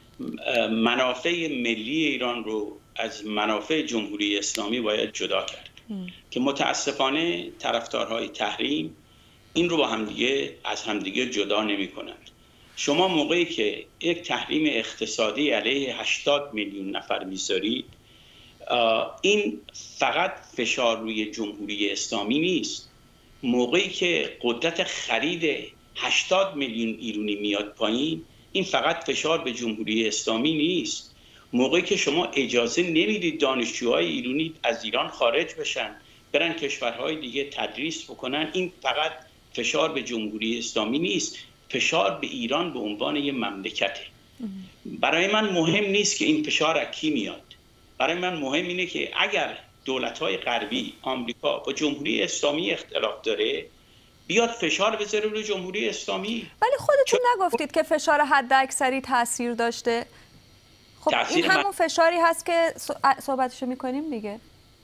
منافع ملی ایران رو از منافع جمهوری اسلامی باید جدا کرد م. که متاسفانه طرفدارهای تحریم این رو با همدیگه از همدیگه جدا نمی کنند. شما موقعی که یک تحریم اقتصادی علیه هشتاد میلیون نفر میذارید، این فقط فشار روی جمهوری اسلامی نیست. موقعی که قدرت خرید هشتاد میلیون ایرانی میاد پایین، این فقط فشار به جمهوری اسلامی نیست. موقعی که شما اجازه نمیدید دانشجوهای ایرانی از ایران خارج بشن برن کشورهای دیگه تدریس بکنن، این فقط فشار به جمهوری اسلامی نیست، فشار به ایران به عنوان یک مملکته. برای من مهم نیست که این فشار از کی میاد. برای من مهم اینه که اگر دولت‌های غربی، آمریکا با جمهوری اسلامی اختلاف داره، بیاد فشار بذاره روی جمهوری اسلامی. ولی خودتون چون... نگفتید که فشار حداکثری تاثیر داشته؟ خب این همون من... فشاری هست که صحبتشو می‌کنیم دیگه.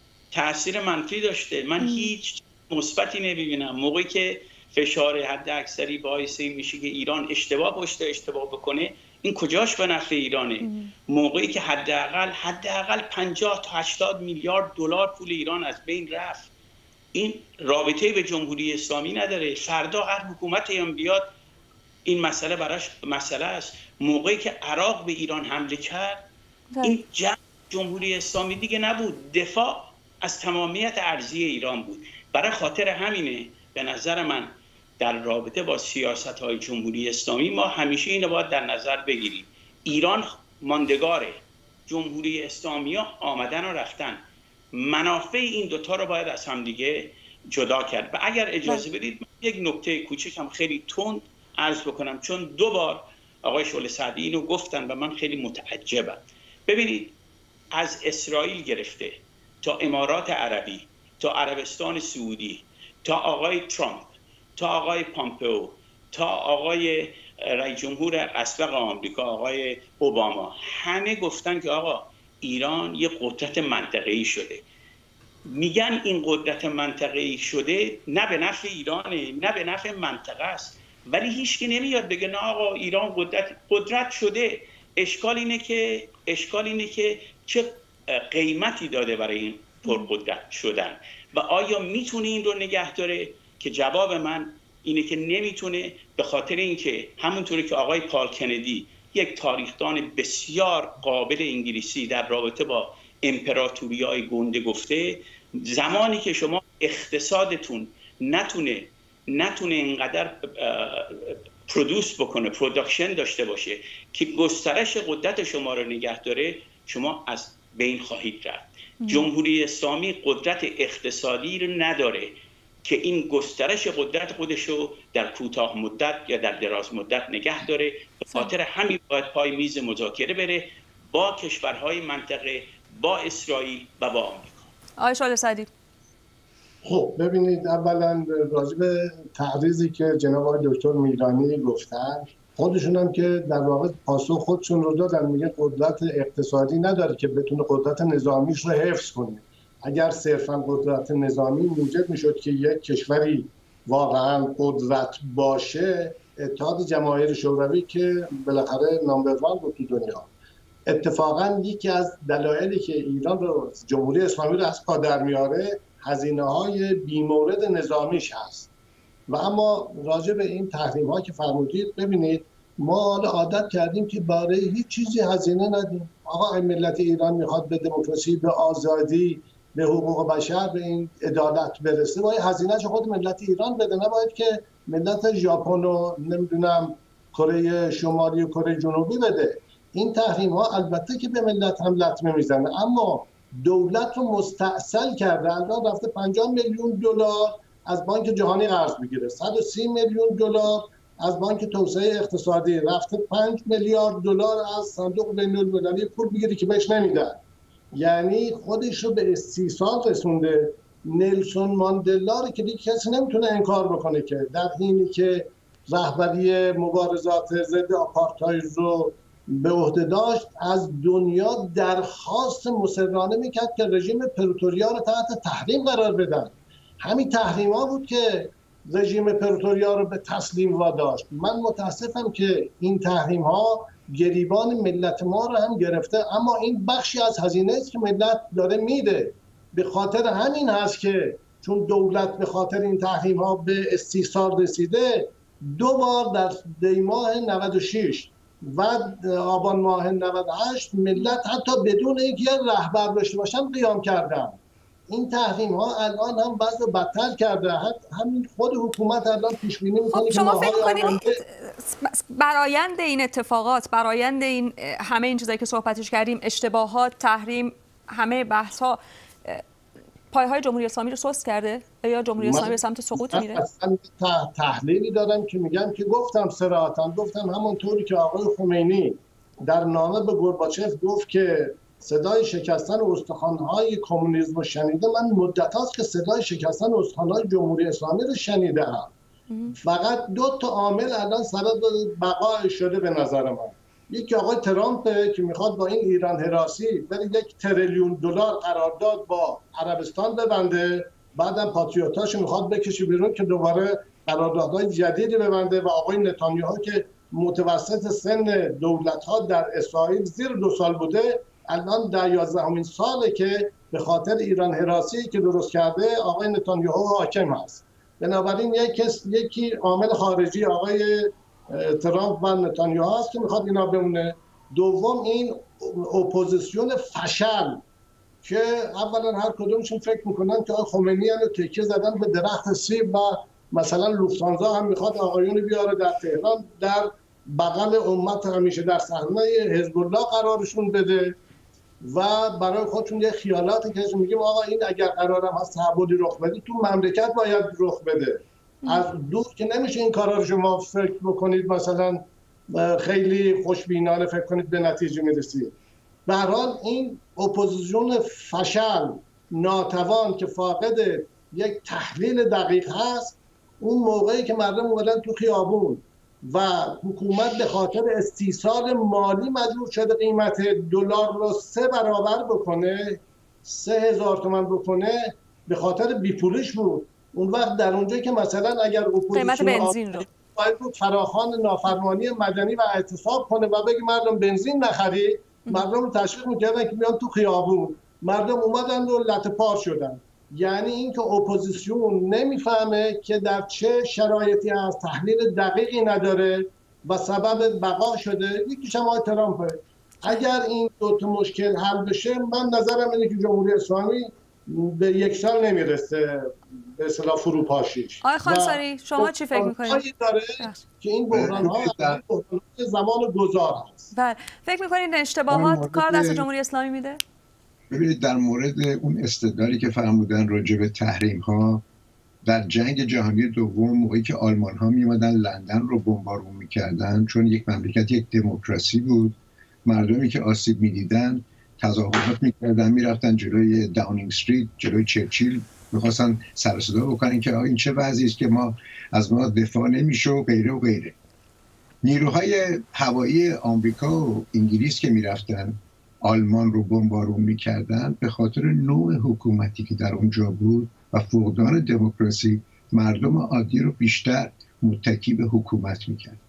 تاثیر منفی داشته. من ام. هیچ مثبتی نمی‌بینم. موقعی که فشار حداکثری باعث میشه که ایران اشتباه پشت اشتباه بکنه، این کجاش به نفع ایرانه؟ ام. موقعی که حداقل حداقل پنجاه تا هشتاد میلیارد دلار پول ایران از بین رفت، این رابطه به جمهوری اسلامی نداره. فردا هر حکومت هم بیاد این مسئله براش مسئله است. موقعی که عراق به ایران حمله کرد، این جنگ جمهوری اسلامی دیگه نبود، دفاع از تمامیت ارضی ایران بود. برای خاطر همینه به نظر من در رابطه با سیاست‌های جمهوری اسلامی ما همیشه اینو باید در نظر بگیریم. ایران ماندگاره، جمهوری اسلامی ها آمدن و رفتن. منافع این دوتا رو باید از هم دیگه جدا کرد. و اگر اجازه بدید یک نکته کوچکم خیلی تند عرض بکنم، چون دو بار آقای شعله صدی اینو گفتن و من خیلی متعجبم. ببینید از اسرائیل گرفته تا امارات عربی تا عربستان سعودی تا آقای ترامپ تا آقای پامپئو تا آقای رئیس جمهور اسبق آمریکا آقای اوباما، همه گفتن که آقا ایران یه قدرت منطقه‌ای شده. میگن این قدرت منطقه‌ای شده نه به نفع ایرانه نه به نفع منطقه است، ولی هیچ کی نمیاد بگه نه آقا ایران قدرت قدرت شده. اشکال اینه که اشکال اینه که چه قیمتی داده برای این پرقدرت شدن و آیا میتونه این رو نگه داره؟ که جواب من اینه که نمیتونه، به خاطر اینکه همونطوری که آقای پال کندی یک تاریخدان بسیار قابل انگلیسی در رابطه با امپراتوری‌های گنده گفته، زمانی که شما اقتصادتون نتونه نتونه اینقدر پرودوس بکنه، پروداکشن داشته باشه که گسترش قدرت شما رو نگه داره، شما از بین خواهید رفت. جمهوری اسلامی قدرت اقتصادی رو نداره که این گسترش قدرت خودشو در کوتاه مدت یا در دراز مدت نگه داره. به خاطر همین باید پای میز مذاکره بره با کشورهای منطقه، با اسرائیل و با آمریکا. آقای شعله صدی. خب ببینید، اولا راجع به تعریضی که جناب آقای دکتر میرانی گفتن، خودشون هم که در واقع پاسخ خودشون رو دادن، میگه قدرت اقتصادی نداره که بتونه قدرت نظامیش رو حفظ کنه. اگر صرفا قدرت نظامی موجب میشد که یک کشوری واقعا قدرت باشه، اتحاد جماهیر شوروی که بالاخره نامبر وان بود تو دنیا، اتفاقا یکی از دلایلی که ایران رو، جمهوری اسلامی رو از پا در میاره، هزینه های بیمورد نظامیش هست. و اما راجع به این تحریم ها که فرمودید، ببینید ما عادت کردیم که برای هیچ چیزی هزینه ندیم. آقا ملت ایران میخواد به دموکراسی، به آزادی، به حقوق بشر، به این عدالت برسه، باید هزینه‌اش خود ملت ایران بده، نباید که ملت ژاپن و نمیدونم کره شمالی و کره جنوبی بده. این تحریم ها البته که به ملت هم لطمه میزنه، اما دولت رو مستأصل کرده. الان رفته پنجاه میلیون دلار از بانک جهانی قرض بگیره، صد و سی میلیون دلار از بانک توسعه اقتصادی، رفته پنج میلیارد دلار از صندوق بین‌المللی پول بگیره که بهش نمیدن. یعنی خودش رو به استیصال رسونده. نلسون ماندلا رو که دیگه کسی نمیتونه انکار بکنه که در حینی که رهبری مبارزات ضد آپارتاید رو به عهده داشت، از دنیا درخواست مصرانه میکرد که رژیم پروتوریا رو تحت تحریم قرار بدن. همین تحریم ها بود که رژیم پروتوریا رو به تسلیم واداشت. من متاسفم که این تحریم ها گریبان ملت ما رو هم گرفته، اما این بخشی از هزینه است که ملت داره میده. به خاطر همین هست که چون دولت به خاطر این تحریم ها به استیصال رسیده، دو بار در دی ماه نود و شش و آبان ماه نود و هشت ملت حتی بدون اینکه رهبر داشته باشن قیام کردن. این تحریم ها الان هم بعض بدتر کرده. همین خود حکومت الان پیش بینی میکنه خب که شما فکر کنید برآیند این اتفاقات، برآیند این همه این چیزایی که صحبتش کردیم، اشتباهات، تحریم، همه بحث ها، پایه‌های جمهوری اسلامی رو سست کرده یا جمهوری اسلامی به سمت سقوط میره؟ اصلا تحلیلی دارم که میگم که گفتم صراحتاً، گفتم همونطوری که آقای خمینی در نامه به گورباچف گفت که صدای شکستن استخوان‌های کمونیسم رو شنیده، من مدت هاست که صدای شکستن استخوان‌های جمهوری اسلامی رو شنیدم. فقط دو تا عامل الان سبب بقا شده به نظر من. یکی آقای ترامپ که میخواد با این ایران هراسی بره یک تریلیون دلار قرارداد با عربستان ببنده، بعدم پاتریوتاش میخواد بکشه بیرون که دوباره قراردادهای جدیدی ببنده، و آقای نتانیاهو که متوسط سن دولت‌ها در اسرائیل زیر دو سال بوده، الان در یازدهمین ساله که به خاطر ایران هراسی که درست کرده آقای نتانیاهو حاکم هست. بنابراین یک یکی عامل خارجی آقای ترامپ و نتانیاهو هست که میخواد اینا بمونه. دوم این اپوزیسیون فشل که اولا هر کدومشون فکر میکنن که آقای خمینی رو تکیه زدن به درخت سیب، و مثلا لوفتانزا هم میخواد آقایون بیاره در تهران در بغل امت همیشه در صحنه حزب الله قرارشون بده، و برای خودشون یه خیالاتی که میگیم آقا این اگر قرارم هست تحولی رخ بده تو مملکت باید رخ بده. از دور که نمیشه این کارا رو شما فکر بکنید مثلا خیلی خوشبینانه فکر کنید به نتیجه میرسید. به هر حال این اپوزیسیون فشل، ناتوان، که فاقد یک تحلیل دقیق هست، اون موقعی که مردم اومدن تو خیابون و حکومت به خاطر استیصال مالی مجبور شده قیمت دلار رو سه برابر بکنه، سه هزار تومان بکنه، به خاطر بیپولیش بود. اون وقت در اونجایی که مثلا اگر قیمت بنزین رو باید بود فراخوان نافرمانی مدنی و اعتصاب کنه و بگه مردم بنزین نخرید، مردم رو تشویق میکردن که بیان تو خیابون. مردم اومدن و لطه پار شدن. یعنی اینکه اپوزیسیون نمیفهمه که در چه شرایطی هست، تحلیل دقیقی نداره و سبب بقا شده. یکیش هم آقای ترامپه. اگر این دو تا مشکل حل بشه، من نظرم اینه که جمهوری اسلامی به یک سال نمیرسه به اصطلاح فروپاشیش. آقای خانساری شما چی فکر می‌کنید؟ داره که این بحران‌ها زمان گذار هست. بله، فکر می‌کنید اشتباهات کار دست جمهوری اسلامی میده؟ ببینید در مورد اون استدلالی که فرمودن راجع به تحریم ها، در جنگ جهانی دوم موقعی که آلمان ها میومدن لندن رو بمبارون میکردن، چون یک مملکت یک دموکراسی بود، مردمی که آسیب میدیدن تظاهرات میکردن، میرفتن جلوی داونینگ استریت، جلوی چرچیل میخواستن سر صدا بکنن که این چه وضعی است که ما از ما دفاع نمیشه و غیره و غیره. نیروهای هوایی آمریکا و انگلیس که میرفتن آلمان رو بمبارون میکردن به خاطر نوع حکومتی که در اونجا بود و فقدان دموکراسی مردم عادی رو بیشتر متکی به حکومت میکرد.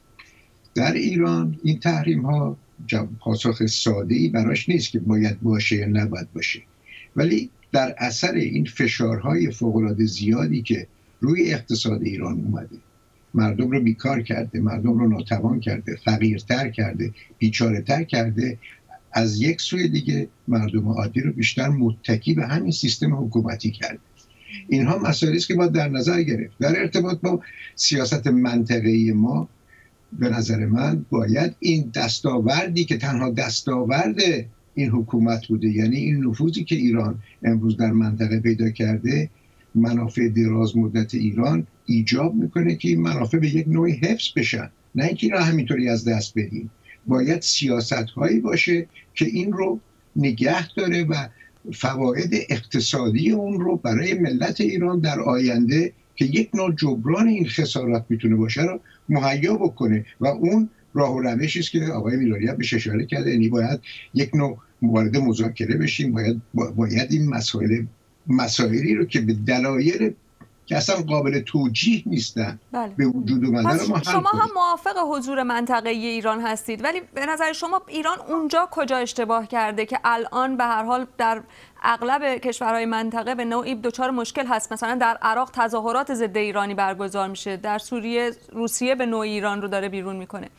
در ایران این تحریم ها پاسخ ساده‌ای براش نیست که باید باشه یا نباید باشه، ولی در اثر این فشارهای فوق‌العاده زیادی که روی اقتصاد ایران اومده، مردم رو بیکار کرده، مردم رو ناتوان کرده، فقیرتر کرده، بیچاره‌تر کرده، از یک سوی دیگه مردم عادی رو بیشتر متکی به همین سیستم حکومتی کرده. اینها مسائلی است که باید در نظر گرفت. در ارتباط با سیاست منطقه‌ای ما به نظر من باید این دستاوردی که تنها دستاورد این حکومت بوده، یعنی این نفوذی که ایران امروز در منطقه پیدا کرده، منافع دراز مدت ایران ایجاب میکنه که این منافع به یک نوعی حفظ بشن، نه اینکه اینا همینطوری از دست بدیم. باید سیاست هایی باشه که این رو نگه داره و فواید اقتصادی اون رو برای ملت ایران در آینده که یک نوع جبران این خسارات میتونه باشه رو مهیا بکنه و اون راه و روشی است که آقای میرانی هم بهش اشاره کرده. یعنی باید یک نوع وارد مذاکره بشیم، باید باید این مسائل مسائلی رو که به دلایل که اصلا قابل توجیه نیستن بله. به وجود اومدن رو ما حل شما کنیم. هم موافق حضور منطقه‌ای ایران هستید، ولی به نظر شما ایران اونجا کجا اشتباه کرده که الان به هر حال در اغلب کشورهای منطقه به نوعی دچار مشکل هست؟ مثلا در عراق تظاهرات ضد ایرانی برگزار میشه، در سوریه روسیه به نوعی ایران رو داره بیرون میکنه.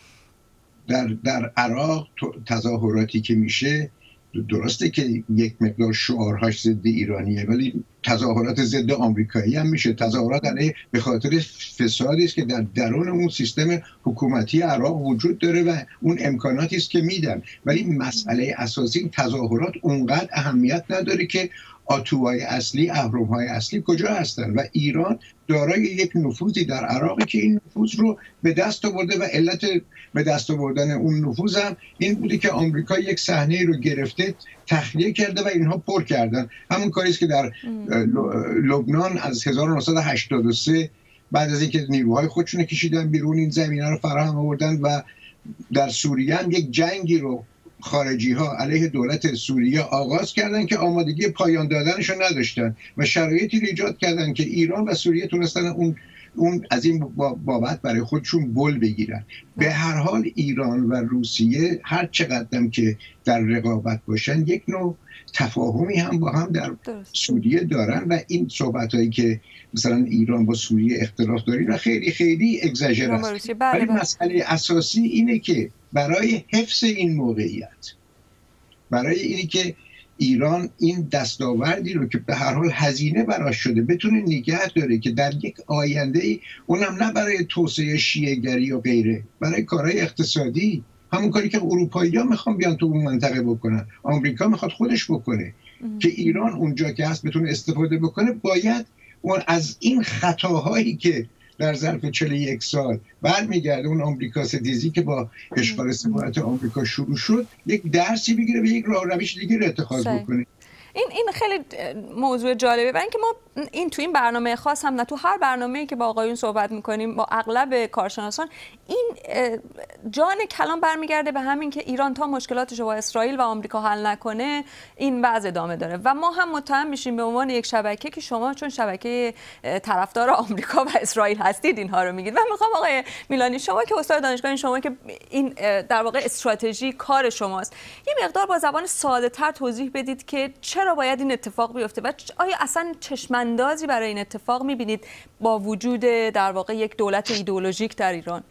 در در عراق تظاهراتی که میشه درسته که یک مقدار شعارهاش ضد ایرانیه، ولی تظاهرات ضد آمریکایی هم میشه. تظاهرات علیه به خاطر فسادی است که در درون اون سیستم حکومتی عراق وجود داره و اون امکاناتی است که میدن، ولی مسئله اساسی تظاهرات اونقدر اهمیت نداره که آتوهای اصلی، اهرم‌های اصلی کجا هستن و ایران دارای یک نفوذی در عراق که این نفوذ رو به دست آورده و علت به دست آوردن اون نفوذ هم این بوده که آمریکا یک صحنه رو گرفته، تخلیه کرده و اینها پر کردن. همون کاری است که در لبنان از هزار و نهصد و هشتاد و سه بعد از اینکه نیروهای خودشون کشیدن بیرون این زمینه رو فراهم آوردن و در سوریه هم یک جنگی رو خارجی ها علیه دولت سوریه آغاز کردن که آمادگی پایان دادنش رو نداشتن و شرایطی رو ایجاد کردن که ایران و سوریه تونستن اون اون از این بابت برای خودشون بل بگیرن. به هر حال ایران و روسیه هر چقدر که در رقابت باشن یک نوع تفاهمی هم با هم در سوریه دارن و این صحبت هایی که مثلا ایران با سوریه اختلاف داره اینا خیلی خیلی اگزاژر است. ولی مسئله اساسی اینه که برای حفظ این موقعیت، برای اینی که ایران این دستاوردی رو که به هر حال هزینه براش شده بتونه نگه داره که در یک آینده ای، اونم نه برای توسعه شیعه‌گری و غیره، برای کارهای اقتصادی، همون کاری که اروپایی‌ها میخوان بیان تو اون منطقه بکنن، آمریکا میخواد خودش بکنه ام. که ایران اونجا که هست بتونه استفاده بکنه. باید اون از این خطاهایی که در ظرف چهل و یک سال برمیگرده اون آمریکا ستیزی که با اشغال سفارت آمریکا شروع شد یک درسی بگیره و یک راه روش دیگه رو اتخاذ بکنه. این این خیلی موضوع جالبه، برای اینکه ما این تو این برنامه خاص هم نه تو هر برنامه‌ای که با آقایون صحبت می‌کنیم با اغلب کارشناسان این جان کلام برمیگرده به همین که ایران تا مشکلاتش رو با اسرائیل و آمریکا حل نکنه این وضع ادامه داره و ما هم متهم میشیم به عنوان یک شبکه که شما چون شبکه طرفدار آمریکا و اسرائیل هستید اینها رو میگید. و میخوام آقای میلانی شما که استاد دانشگاه، شما که این در واقع استراتژی کار شماست، یه مقدار با زبان ساده‌تر توضیح بدید که چرا باید این اتفاق بیفته و آیا اصلا چشماندازی برای این اتفاق میبینید با وجود در واقع یک دولت ایدئولوژیک در ایران؟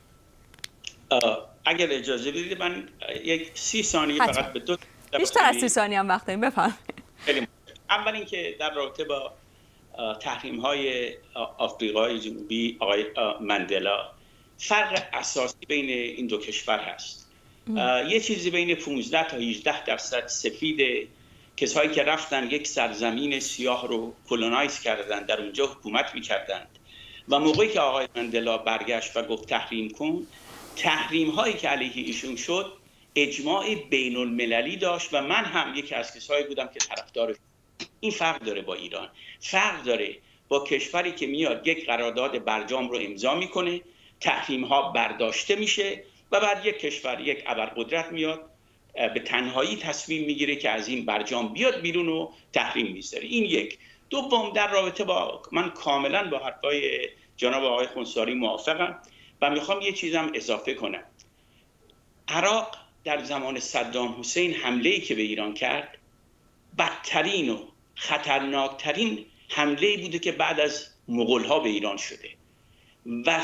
اگر اجازه بدید من یک سی ثانیه فقط به دو بیشتر از سی ثانیه هم وقت داریم، بفرمایید. اول اینکه در رابطه با تحریم های آفریقای جنوبی آقای مندلا، فرق اساسی بین این دو کشور هست. یه چیزی بین پانزده تا هجده درصد سفید کسایی که رفتن یک سرزمین سیاه رو کلونایز کردن، در اونجا حکومت می‌کردند و موقعی که آقای مندلا برگشت و گفت تحریم کن، تحریم هایی که علیه ایشون شد اجماع بین المللی داشت و من هم یکی از کسایی بودم که طرفدارش. این فرق داره با ایران. فرق داره با کشوری که میاد یک قرارداد برجام رو امضا میکنه، تحریم ها برداشته میشه و بعد یک کشور، یک ابرقدرت میاد به تنهایی تصمیم میگیره که از این برجام بیاد بیرون و تحریم میذاره. این یک. دوم، در رابطه با من کاملا با حرفای جناب آقای خونساری موافقم و میخوام یه چیزم اضافه کنم. عراق در زمان صدام حسین حمله‌ای که به ایران کرد بدترین و خطرناکترین حمله‌ای بوده که بعد از مغول‌ها به ایران شده و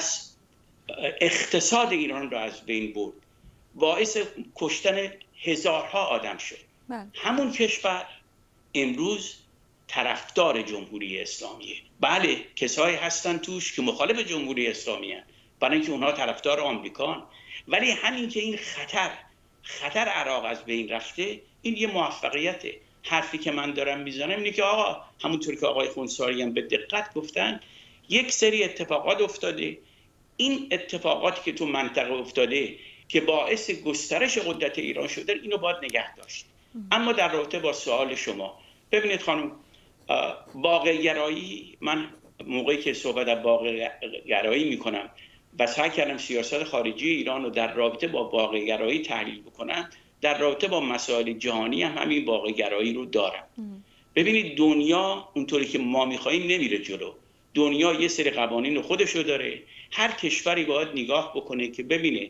اقتصاد ایران را از بین برد، باعث کشتن هزارها آدم شد. بله. همون کشور امروز طرفدار جمهوری اسلامیه. بله کسایی هستن توش که مخالف جمهوری اسلامی هستن برای اینکه اونها طرفدار آمریکان، ولی همین که این خطر خطر عراق از بین رفته این یه موفقیته. حرفی که من دارم میزنم اینه که آقا همونطور که آقای خونساری هم به دقت گفتن یک سری اتفاقات افتاده، این اتفاقاتی که تو منطقه افتاده که باعث گسترش قدرت ایران شده اینو باید نگه داشت. اما در رابطه با سوال شما، ببینید خانم، واقع گرایی، من موقعی که صحبت از واقع گرایی میکنم و سعی کردم سیاست خارجی ایران رو در رابطه با واقع گرایی تحلیل بکنم، در رابطه با مسائل جهانی هم همین واقع گرایی رو دارم. ببینید دنیا اونطوری که ما میخواییم نمیره جلو. دنیا یه سری قوانین خودشو داره. هر کشوری باید نگاه بکنه که ببینه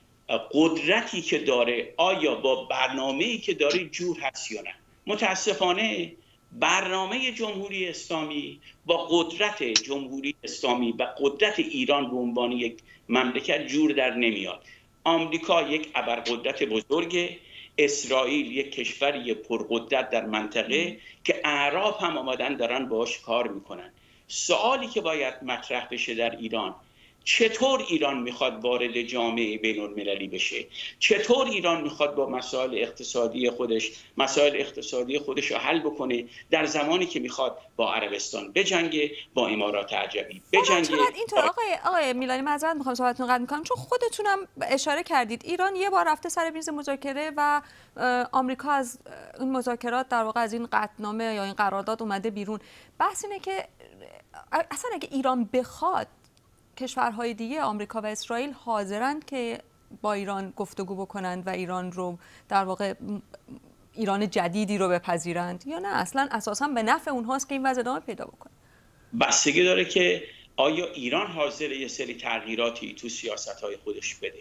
قدرتی که داره آیا با برنامه‌ای که داره جور هست یا نه. متاسفانه برنامه جمهوری اسلامی با قدرت جمهوری اسلامی و قدرت ایران به عنوان یک مملکت جور در نمیاد. آمریکا یک ابرقدرت بزرگه، اسرائیل یک کشوری پرقدرت در منطقه که اعراب هم آمدن دارن باهاش کار میکنن. سوالی که باید مطرح بشه در ایران، چطور ایران میخواد وارد جامعه بین المللی بشه؟ چطور ایران میخواد با مسائل اقتصادی خودش مسائل اقتصادی خودش رو حل بکنه در زمانی که میخواد با عربستان بجنگه، با امارات عجمی بجنگه؟ اینطور آقای آقای میلانی معذرت میخوام صحبتتون قطع میکنم، چون خودتونم اشاره کردید ایران یه بار رفته سر میز مذاکره و آمریکا از این مذاکرات در واقع از این قطعنامه یا این قرارداد اومده بیرون. بحث اینه که اصلا اگه ایران بخواد کشورهای دیگه آمریکا و اسرائیل حاضرند که با ایران گفتگو بکنند و ایران رو در واقع ایران جدیدی رو بپذیرند یا نه اصلا اساسا به نفع اونهاست که این وضع ادامه پیدا بکنه؟ بستگی داره که آیا ایران حاضر یه سری تغییراتی تو سیاست‌های خودش بده.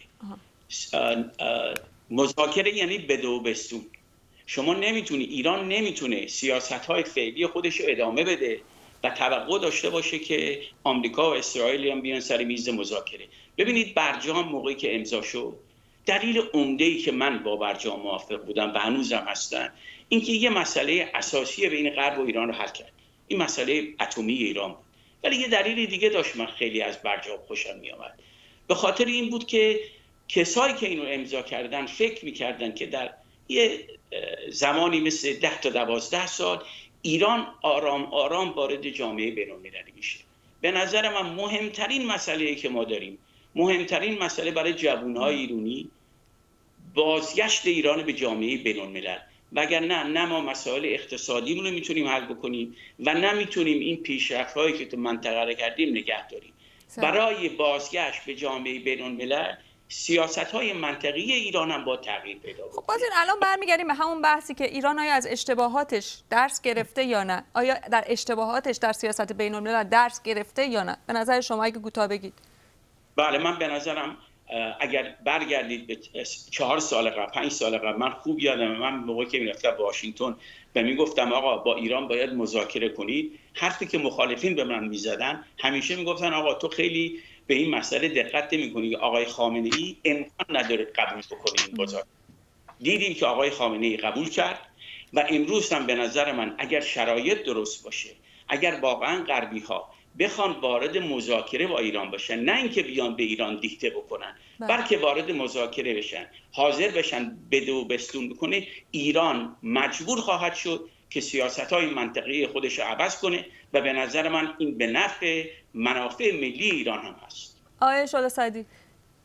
مذاکره یعنی بده و بستون. شما نمیتونی، ایران نمیتونه سیاست‌های فعلی خودش رو ادامه بده و توقع داشته باشه که آمریکا و اسرائیل هم بیان سر میز مذاکره. ببینید برجام موقعی که امضا شد، دلیل عمده‌ای که من با برجام موافق بودم و هنوزم هستم اینکه یه مسئله اساسی بین غرب و ایران رو حل کرد. این مسئله اتمی ایران بود. ولی یه دلیل دیگه داشت من خیلی از برجام خوشم می‌آمد. به خاطر این بود که کسایی که اینو امضا کردن فکر می‌کردن که در یه زمانی مثل ده تا دوازده سال ایران آرام آرام وارد جامعه بین‌المللی میشه. به نظر من مهمترین مسئله‌ای که ما داریم، مهمترین مسئله برای جوان‌های ایرانی بازگشت ایران به جامعه بین‌الملل. وگرنه نه ما مسائل اقتصادیمون رو میتونیم حل بکنیم و نه میتونیم این پیشرفت‌هایی که تو منطقه رو کردیم نگه داریم. برای بازگشت به جامعه بین‌الملل سیاست‌های منطقی ایران هم با تغییر پیدا کنه. خب باز این الان برمیگردیم به همون بحثی که ایران آیا از اشتباهاتش درس گرفته یا نه؟ آیا در اشتباهاتش در سیاست بین‌الملل درس گرفته یا نه؟ به نظر شما اگه کوتاه بگید. بله، من به نظرم اگر برگردید به چهار سال قبل، پنج سال قبل، من خوب یادمه من موقعی که میرفتم واشنگتن و میگفتم آقا با ایران باید مذاکره کنید، حرفی که مخالفین به من میزدن همیشه میگفتن آقا تو خیلی به این مسئله دقت نمی‌کنی که آقای خامنه‌ای امکان نداره قبول بکنه این مذاکره. دیدیم که آقای خامنه‌ای قبول کرد و امروز هم به نظر من اگر شرایط درست باشه، اگر واقعا غربی‌ها بخوان وارد مذاکره با ایران بشن، نه اینکه بیان به ایران دیکته بکنن، بلکه وارد مذاکره بشن، حاضر بشن بده و بستون بکنه، ایران مجبور خواهد شد که سیاست‌های منطقی خودش رو عوض کنه و به نظر من این به نفع منافع ملی ایران هم هست. آقای شعله سعدی،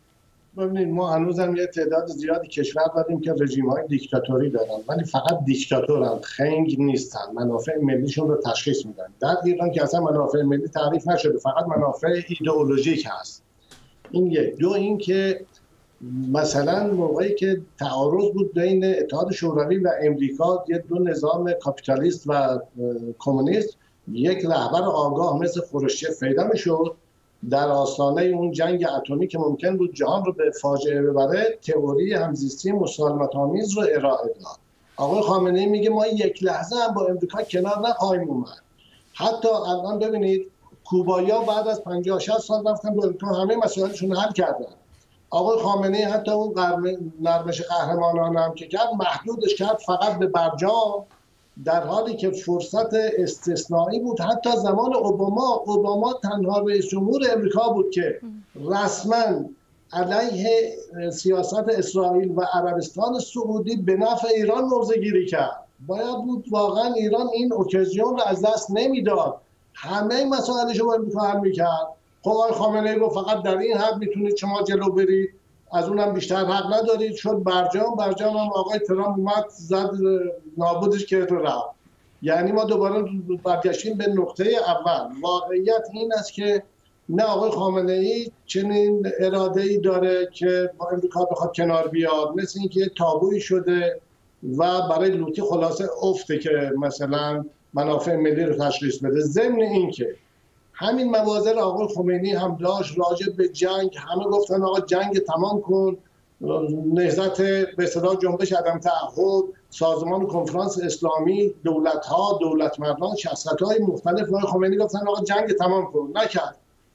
ببینید ما هنوزم یه تعداد زیادی کشور داریم که رژیم‌های دیکتاتوری دارن، ولی فقط دیکتاتورن، خنگ نیستن، منافع ملیشون رو تشخیص میدن. در ایران که اصلا منافع ملی تعریف نشده، فقط منافع ایدئولوژیک هست. این یک. دو این که مثلا موقعی که تعارض بود بین اتحاد شوروی و امریکا، یه دو نظام کاپیتالیست و کمونیست، یک رهبر آگاه مثل خروشچف پیدا میشد در آستانه اون جنگ اتمی که ممکن بود جهان رو به فاجعه ببره، تئوری همزیستی مسالمت‌آمیز رو ارائه داد. آقای خامنه‌ای میگه ما یک لحظه هم با امریکا کنار نخواهیم اومد. حتی الان ببینید کوبایا بعد از پنجاه شصت سال رفتن به امریکا، همه مسائلشون حل کردن. آقای خامنه‌ای حتی اون نرمش قهرمانان هم که کرد محدودش کرد فقط به برجام، در حالی که فرصت استثنایی بود. حتی زمان اوباما اوباما تنها رئیس جمهور امریکا بود که رسما علیه سیاست اسرائیل و عربستان سعودی به نفع ایران موضع‌گیری کرد. باید بود واقعا ایران این اوکازیون رو از دست نمیداد، همه مسائلش رو با امریکا حل میکرد. خب آقای خامنه‌ای گفت فقط در این حد میتونید شما جلو برید، از اونم بیشتر حق ندارید. شد برجام، برجام هم آقای ترامپ اومد زد نابودش کرد و رفت. یعنی ما دوباره برگشتیم به نقطه اول. واقعیت این است که نه آقای خامنه‌ای چنین اراده‌ای داره که با امریکا بخواد کنار بیاد، مثل اینکه تابویی شده و برای لوطی خلاصه افته که مثلا منافع ملی رو تشخیص بده. ضمن اینکه همین مواضع آقای خمینی هم داشت راجع به جنگ، همه گفتن آقا جنگ تمام کن، نهضت به اصطلاح جنبش عدم تعهد، سازمان کنفرانس اسلامی، دولت‌ها، دولتمردان، شخصیت‌های مختلف آقای خمینی گفتن آقا جنگ تمام کن، نکرد.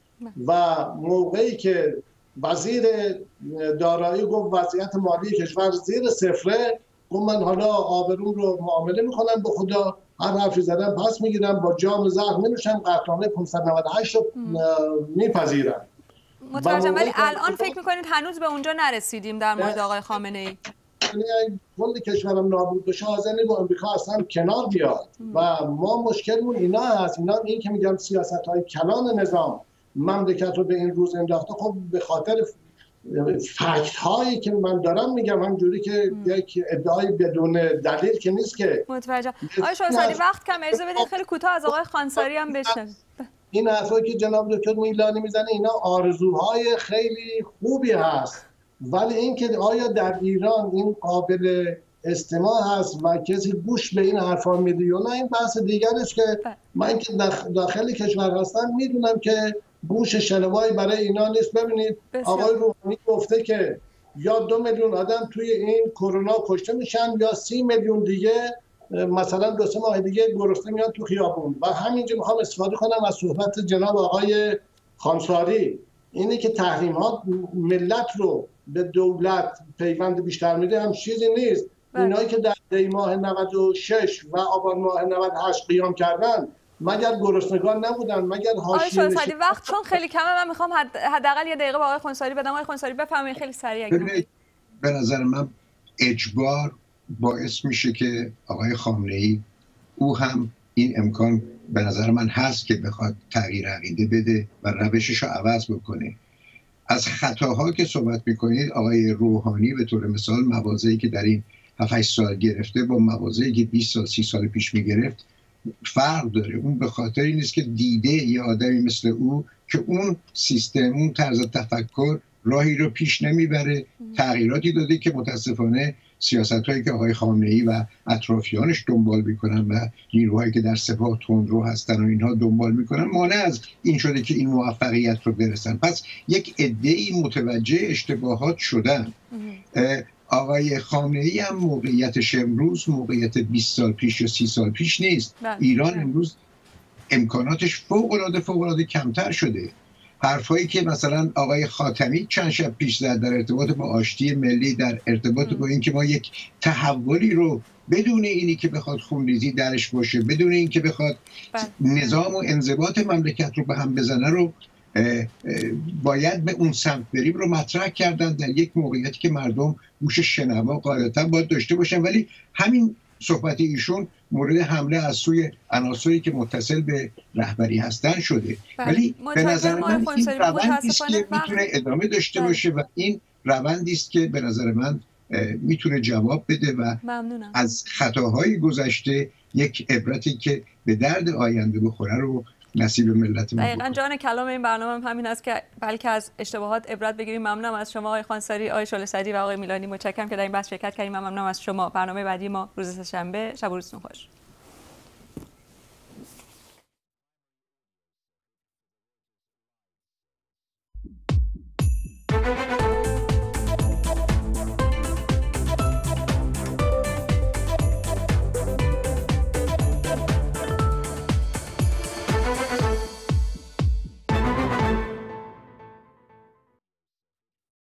و موقعی که وزیر دارایی گفت وضعیت مالی کشور زیر صفره، گفت من حالا آبروم رو معامله میکنم به خدا، هر حرفی زدم پس میگیرم، با جام زهر می‌نوشم، قطعنامه پانصد و نود و هشت رو میپذیرم. متوجهم، ولی الان فکر میکنید هنوز به اونجا نرسیدیم در مورد آقای خامنه‌ای؟ یعنی کل کشورم نابود بشه، حاضر با امریکا اصلا کنار بیاد. و ما مشکلمون اینا هست. اینا این که میگم سیاست‌های کلان نظام مملکت رو به این روز انداخته، خب به خاطر فکت هایی که من دارم میگم، همجوری که یک ادعای بدون دلیل که نیست که. متوجهم. آقای شاهزادی وقت کم، اجازه بدید خیلی کوتاه از آقای خانساری هم بشنویم. این حرفایی که جناب دکتر میلانی میزنه اینا آرزوهای خیلی خوبی هست، ولی اینکه آیا در ایران این قابل استماع هست و کسی گوش به این حرفا میده یا نه، این بحث دیگر است که من که داخل کشور هستم میدونم که گوش شنوایی برای اینا نیست. ببینید آقای روحانی گفته که یا دو میلیون آدم توی این کرونا کشته میشن یا سی میلیون دیگه مثلا دو سه ماه دیگه گرسنه میان تو خیابون. و همینجا میخوام استفاده کنم از صحبت جناب آقای خانساری، اینه که تحریم ها ملت رو به دولت پیوند بیشتر میده هم چیزی نیست. اینایی که در دی ماه نود و شش و آبان ماه نود و هشت قیام کردن مگر گرسنگان نبودن؟ مگر حاشیه آقای شاهزادی وقت چون خیلی کمه، من میخوام حداقل یه دقیقه با آقای خانساری بدم. آقای خانساری بفرمایید خیلی سریع. به نظر من اجبار باعث میشه که آقای خامنه‌ای او هم این امکان به نظر من هست که بخواد تغییر عقیده بده و روشش رو عوض بکنه. از خطاها که صحبت میکنید، آقای روحانی به طور مثال مواضعی که در این هفت هشت سال گرفته با مواضعی که بیست سال سی سال پیش میگرفت فرق داره. اون به خاطر این است که دیده یه آدمی مثل او که اون سیستم، اون طرز تفکر راهی رو پیش نمیبره، تغییراتی داده که متاسفانه سیاست‌هایی که آقای خامنه‌ای و اطرافیانش دنبال میکنن و نیروهایی که در سپاه تندرو هستن و اینها دنبال میکنن مانع از این شده که این موفقیت رو برسن. پس یک عده‌ای متوجه اشتباهات شدن. آقای خامنه‌ای هم موقعیتش امروز موقعیت بیست سال پیش یا سی سال پیش نیست. ایران امروز امکاناتش فوق‌العاده فوق‌العاده کمتر شده. حرفایی که مثلا آقای خاتمی چند شب پیش زد در ارتباط با آشتی ملی، در ارتباط با اینکه ما یک تحولی رو بدون اینی که بخواد خونریزی درش باشه، بدون اینکه بخواد نظام و انضباط مملکت رو به هم بزنه، رو باید به اون سمت بریم رو مطرح کردن در یک موقعیتی که مردم گوش شنوا قاعدتا باید داشته باشن. ولی همین صحبت ایشون مورد حمله از سوی عناصری که متصل به رهبری هستن شده. ولی به نظر من این روندی است که میتونه ادامه داشته باشه و این روندی است که به نظر من میتونه جواب بده و ممنونم. از خطاهای گذشته یک عبرتی که به درد آینده بخوره رو نصیب ملت ما دقیقاً جان کلام این برنامه هم همین است که بلکه از اشتباهات عبرت بگیریم. ممنونم از شما آقای خانساری، آقای شعله سعدی و آقای میلانی، متشکرم که در این بحث شرکت کردیم. ممنونم از شما. برنامه بعدی ما روز سه‌شنبه. شب و روزتون خوش.